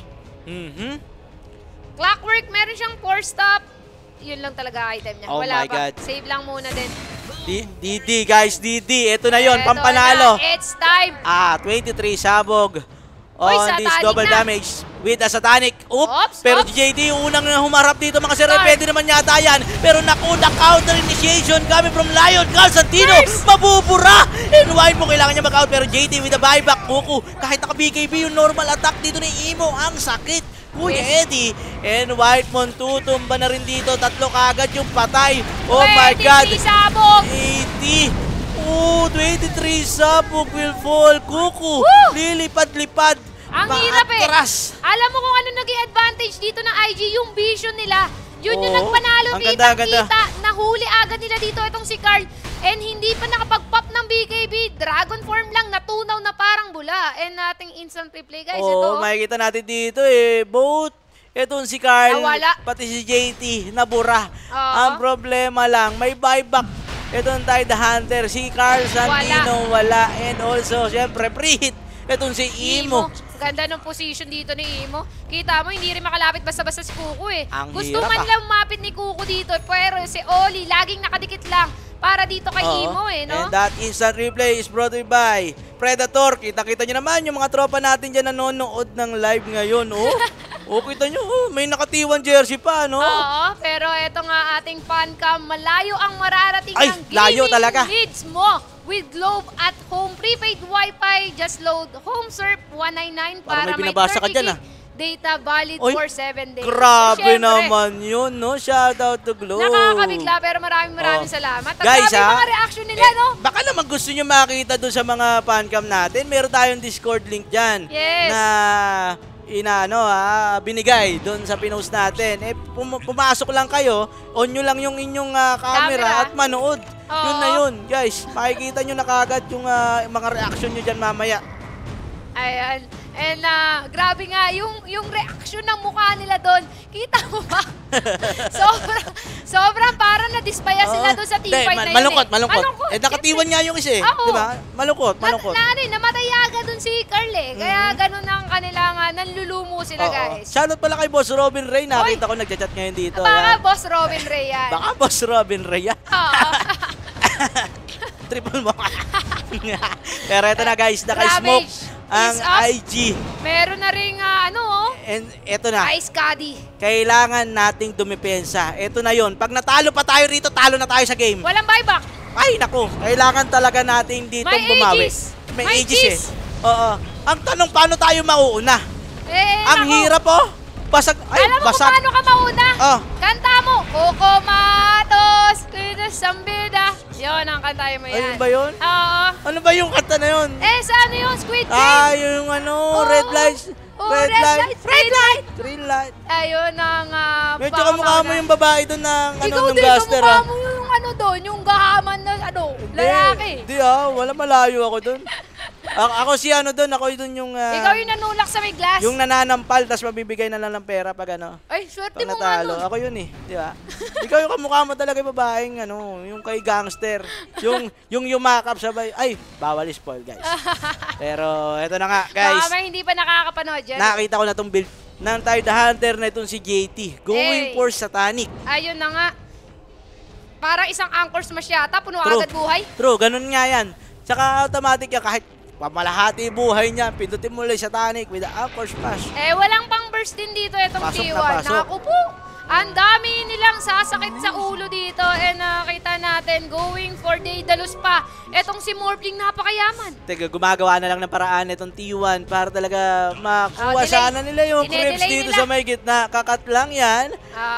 E: Clockwork, meron siyang 4-stop. Yun lang talaga item niya.
C: Oh
E: Wala
C: my
E: pa.
C: God.
E: Save lang muna din.
C: DD guys, DD. Ito na yon,
E: Eto
C: pampanalo.
E: na, it's time.
C: 23 sabog
E: Uy,
C: on this
E: satanic
C: double
E: na.
C: damage with a satanic.
E: Oops,
C: Pero
E: oops.
C: JD unang humarap dito mga sir.
E: Start.
C: Pwede naman yata yan. Pero naku, na counter initiation coming from Lion. Santino,
E: First.
C: mabubura. And why mo kailangan niya mag-out. Pero JD with a buyback. Kuku, kahit naka-BKB yung normal attack dito ni Imo. Ang sakit. Kuya Eddie. And Whitemon tutumba na rin dito. 3 kagad yung patay. Oh my God.
E: 23 sabog.
C: 80. Oh, 23 sabog will fall. Kuku,
E: Woo!
C: lilipad-lipad.
E: Ang hirap eh.
C: Paatras.
E: Alam mo kung ano naging advantage dito ng IG, yung vision nila. Yun yung
C: Oo.
E: nagpanalo
C: Ang
E: dito.
C: ganda, ang ganda.
E: Kita, nahuli agad nila dito itong si Carl. And hindi pa nakapag-pop ng BKB. Dragon form lang, natunaw na parang bula. And ating instant replay guys,
C: Oh,
E: ito.
C: makikita natin dito both etong si Carl,
E: Nawala.
C: pati si JT, nabura.
E: Oo.
C: Ang problema lang, may buyback. Itong Tide Hunter, si Carl Santino, wala. And also, syempre, pre-hit. Itong si Imo.
E: Ganda ng position dito ni Imo. Kita mo, hindi rin makalapit basta-basta si Kuko eh.
C: Ang
E: Gusto
C: hirap,
E: man
C: ah.
E: lang mapit ni Kuko dito, pero si Oli, laging nakadikit lang para dito kay
C: Oo.
E: Imo eh, no?
C: And that instant replay is brought to you by Predator. Kita-kita nyo naman yung mga tropa natin dyan nanonood ng live ngayon. Oh, kita nyo, may nakatiwan jersey pa, no?
E: Oo, pero eto nga ating fancam, malayo ang mararating
C: Ay,
E: ng
C: layo
E: gaming
C: talaga.
E: needs mo with Globe at Home Prepaid Wi-Fi. Just load HomeSurf 199
C: Parang
E: para
C: may binabasa ka
E: 30
C: dyan,
E: gig data valid
C: Oy,
E: for 7 days.
C: Grabe
E: Siyempre,
C: naman yun, no? Shout out to Globe.
E: nakakabigla pero maraming
C: Oh.
E: salamat. At
C: Guys,
E: grabe yung mga reaction nila, no?
C: Baka naman gusto nyo makita doon sa mga fancam natin. Meron tayong Discord link dyan.
E: Yes.
C: Na binigay doon sa pinost natin. Pumasok lang kayo, on nyo lang yung inyong camera at manood.
E: Oo.
C: Yun na yun, guys. Makikita nyo na kagad yung mga reaction nyo dyan mamaya.
E: Ayan. And grabe nga, yung reaction ng mukha nila doon, kita mo ba? sobrang parang na-dispaya sila doon sa teamfight na yun
C: malungkot,
E: eh.
C: malungkot. Nakatiwan nga yung isa eh.
E: Oo.
C: Di ba? Malungkot.
E: Namatay agad doon si Carl eh. Kaya ganun ang kanilang nanlulumo sila, guys.
C: Shoutout pala kay Boss Robin Ray. Nakita ko nagchat-chat ngayon dito.
E: Baka
C: Ayan.
E: Boss Robin Ray yan.
C: Baka Boss Robin Ray yan.
E: Oo.
C: Triple mo. Pero ito na guys, naka-smoke
E: Ravage
C: ang
E: is up.
C: IG.
E: Meron na rin
C: And ito na,
E: Ice Caddy.
C: kailangan nating dumipensa. Ito na yon. Pag natalo pa tayo rito, talo na tayo sa game.
E: Walang buyback.
C: Ay, naku. Kailangan talaga nating dito
E: May
C: bumawi.
E: aegis.
C: May
E: May
C: aegis
E: cheese.
C: Oo. Ang tanong, paano tayo mauuna? Ang
E: Naku.
C: hirap oh. Basag. Ay,
E: Alam mo
C: basag.
E: kung paano ka mauna?
C: Oh.
E: Kanta mo. Coco Matos, Kuya Sambida. Yun ang kantahin mo yan.
C: Ayun ba yun?
E: Oo.
C: Ano ba yung kanta na yun?
E: Sa ano yung Squid Game?
C: Yung
E: Oo.
C: red lights.
E: Red light, green light.
C: Green light.
E: Ayun ang
C: Medyo kamukha mo yung babae doon ng
E: Ikaw
C: ng
E: din,
C: gaster.
E: kamukha mo yung doon, yung gahaman na lalaki.
C: Hindi wala malayo ako doon. Ako si doon, ako doon yung
E: Ikaw yung nanulak sa may glass.
C: yung nananampal tapos mabibigay na lang ng pera pag
E: Ay, swerte
C: pag
E: mo nga
C: natalo.
E: nun.
C: Ako yun di ba? Ikaw yung kamukha mo talaga yung babaeng yung kay gangster. Yung yumakap sabay. Ay, bawal spoil guys. Pero eto na nga guys.
E: Baka may hindi pa nakakapanood yan.
C: Nakita ko na tong build ng Tide Hunter na itong si JT. Going for Satanic.
E: Ayun na nga. Parang isang Anchor Smash yata, puno
C: True.
E: agad buhay.
C: True, ganun nga yan. Tsaka automatic yan, kahit pamalahati buhay niya, pindutin mo ulit Satanic with the Anchor Smash.
E: Walang pang burst din dito itong
C: Pasok
E: T1.
C: na pasok.
E: Naku po, ang dami nilang sasakit sa ulo dito. And nakita natin, going for Daedalus pa. Etong si Morphling, napakayaman.
C: Teka, gumagawa na lang ng paraan itong T1 para talaga makuha
E: delay.
C: sana nila yung
E: Dinedelay
C: creeps dito
E: nila.
C: sa may gitna. Kakat lang yan.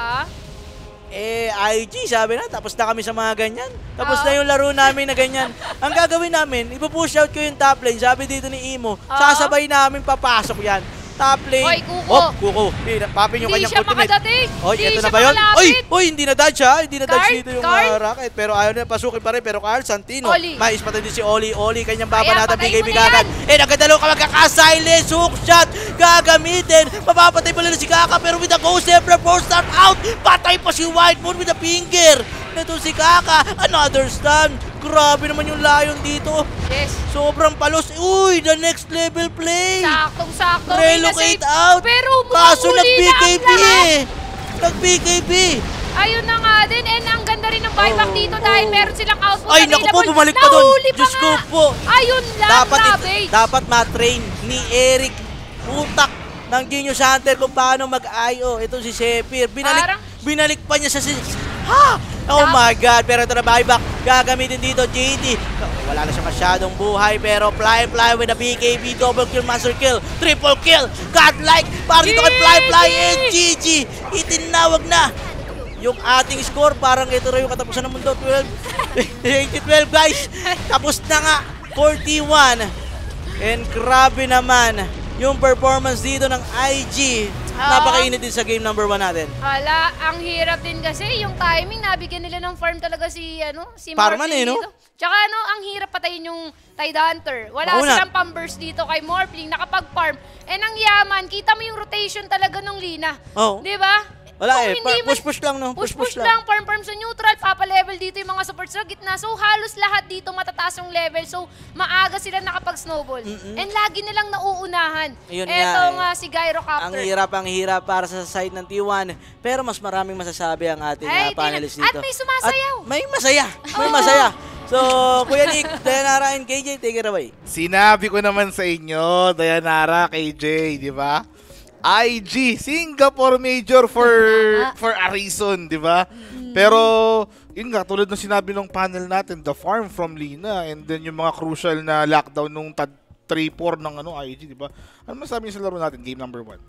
C: IG, sabi na, tapos na kami sa mga ganyan. Tapos na yung laro namin na ganyan. Ang gagawin namin, ipupush out ko yung top lane. Sabi dito ni Imo, sasabay namin papasok yan. Top lane.
E: Hoy, Kuko.
C: Oh, Kuko. Papin yung
E: Hindi
C: kanyang
E: siya
C: ultimate.
E: makadating.
C: Oy,
E: Hindi
C: eto na
E: siya
C: ba yun?
E: makalapit.
C: Oy, hindi na dodge ha. Hindi na dodge
E: Carl,
C: dito yung
E: Carl.
C: rocket. Pero ayaw na pasukin pa rin. Pero Carl Santino,
E: Oli.
C: mais pa din si Oli. Oli, kanyang
E: Kaya,
C: babanatan.
E: patay
C: Bigay
E: mo na
C: bigagan.
E: yan.
C: Nagkadalo ka magkaka-silence. Hook shot. Gagamitin. Mapapatay pa nila si Kaka. Pero with the Ghost Emperor, force start out. Patay pa si White Moon with the finger. Ito si Kaka. Another stun. Grabe naman yung Lion dito.
E: Yes.
C: Sobrang palos. Uy, the next level play.
E: Saktong-sakto.
C: Relocate out.
E: Pero
C: Kaso
E: umuuli na ang
C: nag-BKB
E: lahat.
C: eh. Nag-BKB.
E: Ayun na nga din. And ang ganda rin ng buyback dito dahil meron silang output
C: Ay, naku po,
E: available.
C: bumalik pa doon.
E: Nahuli pa
C: Diyos ko
E: nga.
C: po.
E: Ayun lang, Ravage.
C: Dapat ma-train ni Eric utak ng Genius Hunter kung paano mag-IO. Ito si Sepir. Binalik pa niya sa ha! Oh my God, pero ito na buyback. Gagamitin dito, JD. Wala na siya masyadong buhay, pero Fly with a BKB, double kill, master kill, triple kill, godlike, para dito kay Fly and GG. Itinawag na yung ating score. Parang ito rin yung katapusan ng mundo. 12 guys. Tapos na nga, 41. And grabe naman yung performance dito ng IG. Napakainit din sa game number 1 natin.
E: Hala, ang hirap din kasi yung timing, nabigyan nila ng farm talaga si
C: Parman
E: Morphling
C: no?
E: dito. Tsaka ang hirap patayin yung Tide Hunter. Wala
C: Mauna.
E: silang pang-burst dito kay Morphling, nakapag-farm. And ang yaman, kita mo yung rotation talaga ng Lina.
C: Oo.
E: Di ba?
C: Wala
E: Kung
C: eh,
E: hindi man-
C: push-push lang no?
E: Push-push lang, farm sa neutral, papa-level dito yung mga supports sa gitna. So halos lahat dito matataas yung level. So maaga sila nakapag-snowball. And lagi nilang nauunahan.
C: Ayun
E: Eto
C: nga
E: nga si Gyrocopter.
C: Ang hirap para sa side ng T1. Pero mas maraming masasabi ang ating
E: Ay,
C: panelists
E: at
C: dito.
E: may sumasayaw.
C: At may masaya. May masaya. So, Kuya Nick, Dayanara and KJ, take it away.
A: Sinabi ko naman sa inyo, Dayanara, KJ, di ba? IG, Singapore Major for a reason, di ba? Pero, yun nga, tulad ng sinabi ng panel natin, the farm from Lina, and then yung mga crucial na lockdown nung 3-4 ng IG, di ba? Ano masabi niyo sa laro natin, game number 1?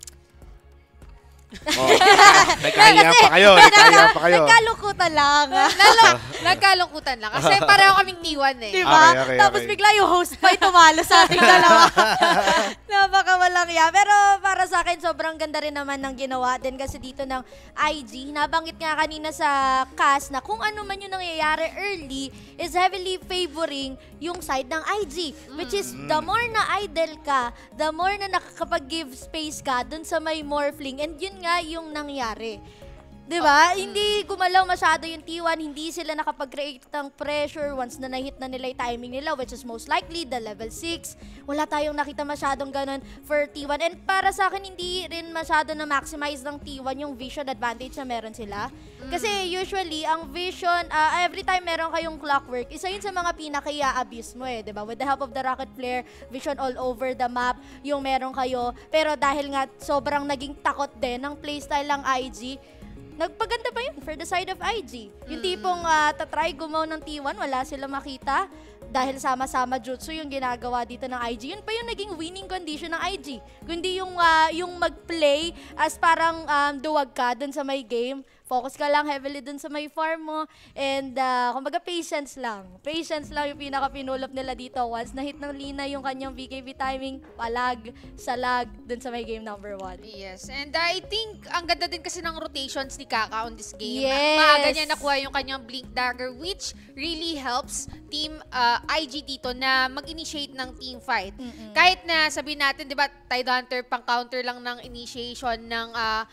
A: Oh, nagkahiya pa kayo.
B: Nagkalukutan lang.
D: Nagkalungkutan lang. Kasi pareho kaming T1 eh.
B: Diba?
A: Okay.
B: Tapos bigla yung host pa tumalo sa ating dalawa. Napakawalang ya. Pero para sa akin, sobrang ganda rin naman ng ginawa din kasi dito ng IG. Nabanggit nga kanina sa cast na kung ano man yung nangyayari early is heavily favoring yung side ng IG. Which is, the more na idle ka, the more na nakakapag-give space ka dun sa may Morphling. And yun nga yung nangyari. Diba? Hindi gumalaw masyado yung T1, hindi sila nakapag-create ng pressure once na nahit na nila yung timing nila, which is most likely the level 6. Wala tayong nakita masyadong ganun for T1. And para sa akin, hindi rin masyado na maximize ng T1 yung vision advantage na meron sila. Kasi usually, ang vision, every time meron kayong clockwork, isa yun sa mga pinaka-i-abuse mo eh, diba? With the help of the rocket flare, vision all over the map, yung meron kayo. Pero dahil nga sobrang naging takot din ng playstyle ng IG, nagpaganda pa yun for the side of IG. Yung tipong tatry gumaw ng T1, wala sila makita. Dahil sama-sama jutsu yung ginagawa dito ng IG. Yun pa yung naging winning condition ng IG. Kundi yung mag-play as parang duwag ka dun sa may game. Focus ka lang heavily dun sa may farm mo. And kumbaga patience lang. Patience lang yung pinaka-pinulop nila dito. Once na hit ng Lina yung kanyang BKB timing, palag, salag dun sa may game number 1.
D: Yes, and I think ang ganda din kasi ng rotations ni Kaka on this game.
B: Yes.
D: Maaga niya nakuha yung kanyang Blink Dagger, which really helps Team IG dito na mag-initiate ng team fight. Kahit na sabihin natin, di ba, Tide Hunter pang counter lang ng initiation ng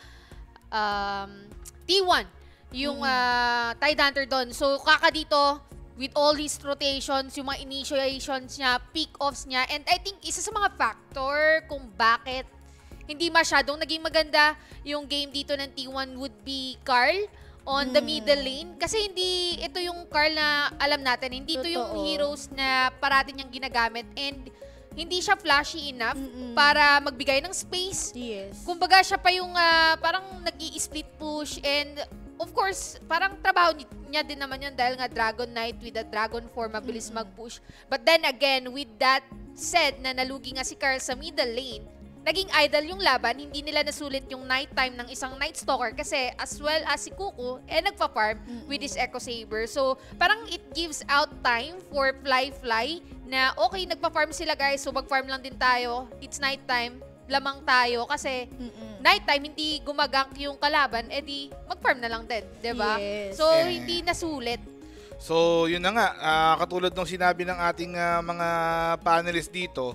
D: T1, yung Tide Hunter doon. So, Kaka dito, with all his rotations, yung mga initiations niya, pick-offs niya, and I think isa sa mga factor kung bakit hindi masyadong naging maganda yung game dito ng T1 would be Carl on the middle lane. Kasi hindi ito yung Carl na alam natin. Hindi ito yung
B: Totoo.
D: heroes na parati niyang ginagamit. And hindi siya flashy enough para magbigay ng space.
B: Yes.
D: Kumbaga siya pa yung parang nag-i-split push and of course, parang trabaho niya din naman yun dahil nga Dragon Knight with the Dragon form, mabilis mag-push. But then again, with that said na nalugi nga si Carl sa middle lane, naging idle yung laban, hindi nila nasulit yung night time ng isang Night Stalker kasi as well as si Kuku, nagpa-farm with his Echo Saber. So, parang it gives out time for Fly na okay, nagpa-farm sila guys, so mag-farm lang din tayo. It's night time, lamang tayo kasi nighttime hindi gumagank yung kalaban, edi mag-farm na lang din, 'di ba?
B: Yes.
D: So hindi nasulit.
A: So, yun na nga, katulad ng sinabi ng ating mga panelists dito,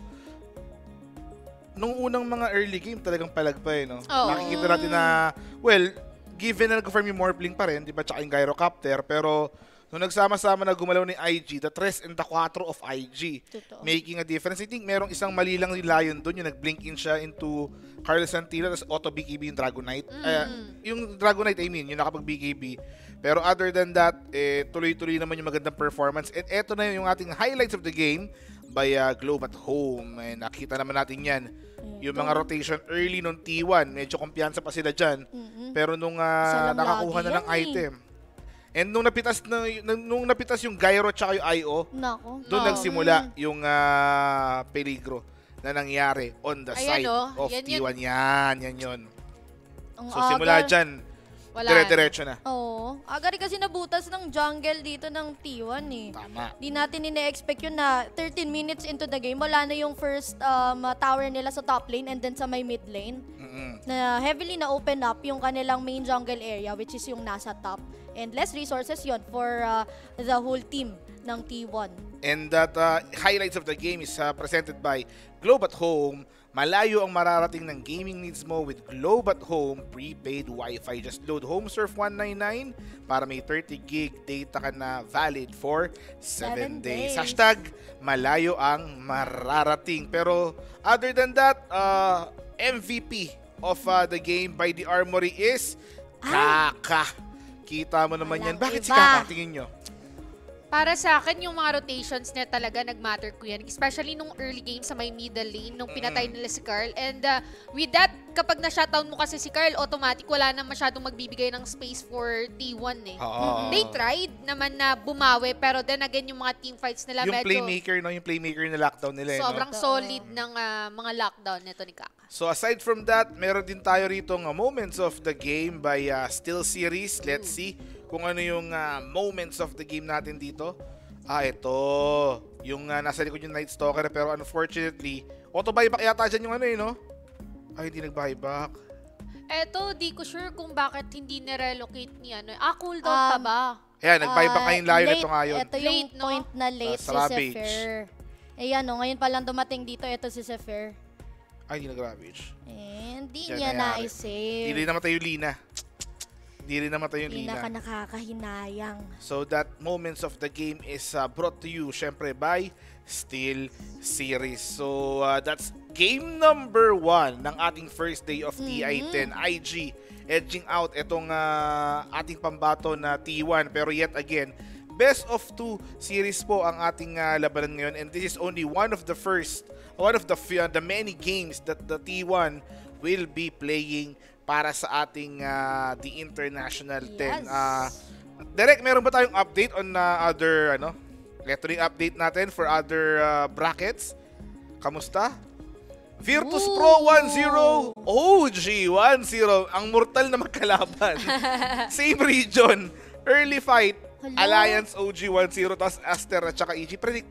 A: nung unang mga early game, talagang palagpay, no?
D: Oo.
A: Nakikita natin na, well, given na nag-farm yung Morphling pa rin, di ba, tsaka yung Gyrocopter, pero nung nagsama-sama na gumalaw ni IG, the 3 and the 4 of IG,
B: Totoo.
A: making a difference. I think merong isang mali lang ni Lion doon, yung nag-blink in siya into Carlos Santilla, tapos auto-BKB yung Dragon Knight. Yung Dragon Knight, I mean, yung nakapag-BKB. Pero other than that, tuloy-tuloy naman yung magandang performance. And eto na yung ating highlights of the game by Globe at Home. And nakita naman natin yan. Yung mga rotation early nung T1, medyo kumpiyansa pa sila dyan. Pero nung
B: Isa lang
A: nakakuha
B: lagi
A: na ng
B: yan
A: item. And nung napitas yung Gyro tsaka yung IO,
B: Nako.
A: doon nagsimula yung peligro na nangyari on the
D: Ayan,
A: side
D: oh.
A: of
D: Yan
A: T1. Yan yun.
B: Ang
A: So simula
B: aga-
A: dyan,
D: Wala.
A: dire-diretso na.
B: Oo. Aga rin kasi nabutas ng jungle dito ng T1 eh.
A: Tama.
B: Di natin ine-expect yun na 13 minutes into the game, wala na yung first tower nila sa top lane and then sa may mid lane. Na heavily na open up yung kanilang main jungle area which is yung nasa top. And less resources yon for the whole team ng T1.
A: And that highlights of the game is presented by Globe at Home. Malayo ang mararating ng gaming needs mo with Globe at Home prepaid Wi-Fi. Just load HomeSurf 199 para may 30 gig data ka na valid for 7 days.
B: days.
A: Hashtag malayo ang mararating. Pero other than that, MVP of the game by the Armory is Kaka. Kita mo naman yan.
B: Walang
A: Bakit si
B: iba.
A: Kaka? Tingin nyo.
D: Para sa akin, yung mga rotations na talaga nag-matter ko yan. Especially nung early game sa may middle lane, nung pinatay nila si Carl. And with that, kapag na-shutdown mo kasi si Carl, automatic wala na masyadong magbibigay ng space for T1 eh.
A: Oo.
D: They tried naman na bumawi, pero then again, yung mga teamfights nila
A: Yung
D: medyo
A: playmaker, no? Yung playmaker na lockdown nila.
D: sobrang
A: No?
D: solid ng mga lockdown nito ni Kaka.
A: So aside from that, meron din tayo rito ng moments of the game by Still Series. Let's see kung ano yung moments of the game natin dito. Ito. Yung nasa likod yung Night Stalker pero unfortunately, auto-buyback yata dyan yung ano no? Ay, hindi nag-buyback.
D: Eto, di ko sure kung bakit hindi nirelocate ni ano. Cooldown pa ba?
A: Ayan, nag-buyback ngayong layo
B: late,
A: nito ngayon.
B: Ito yung
D: Late, no?
B: point na late si
A: Ravage.
B: Zephyr. Ayan o, ngayon pa lang dumating dito, ito si Zephyr.
A: Ay, hindi nag-ravage.
B: And di
A: Diyan
B: niya
A: nangyari.
B: na-save.
A: Hindi rin namatay yung Lina. Hindi rin namatay yung
B: Hindi
A: Lina.
B: na ka nakakahinayang.
A: So that moments of the game is brought to you syempre by Steel Series. So that's game number 1 ng ating first day of TI10. IG edging out itong ating pambato na T1. Pero yet again, best of 2 series po ang ating labanan ngayon. And this is only one of the many games that the T1 will be playing para sa ating the International 10.
B: Yes.
A: Derek, meron ba tayong update on other Ito yung update natin for other brackets. Kamusta? Virtus Pro 1-0, OG 1-0. Ang mortal na magkalaban. Same region. Early fight.
B: Hello?
A: Alliance OG 1-0, tapos Aster at saka EG.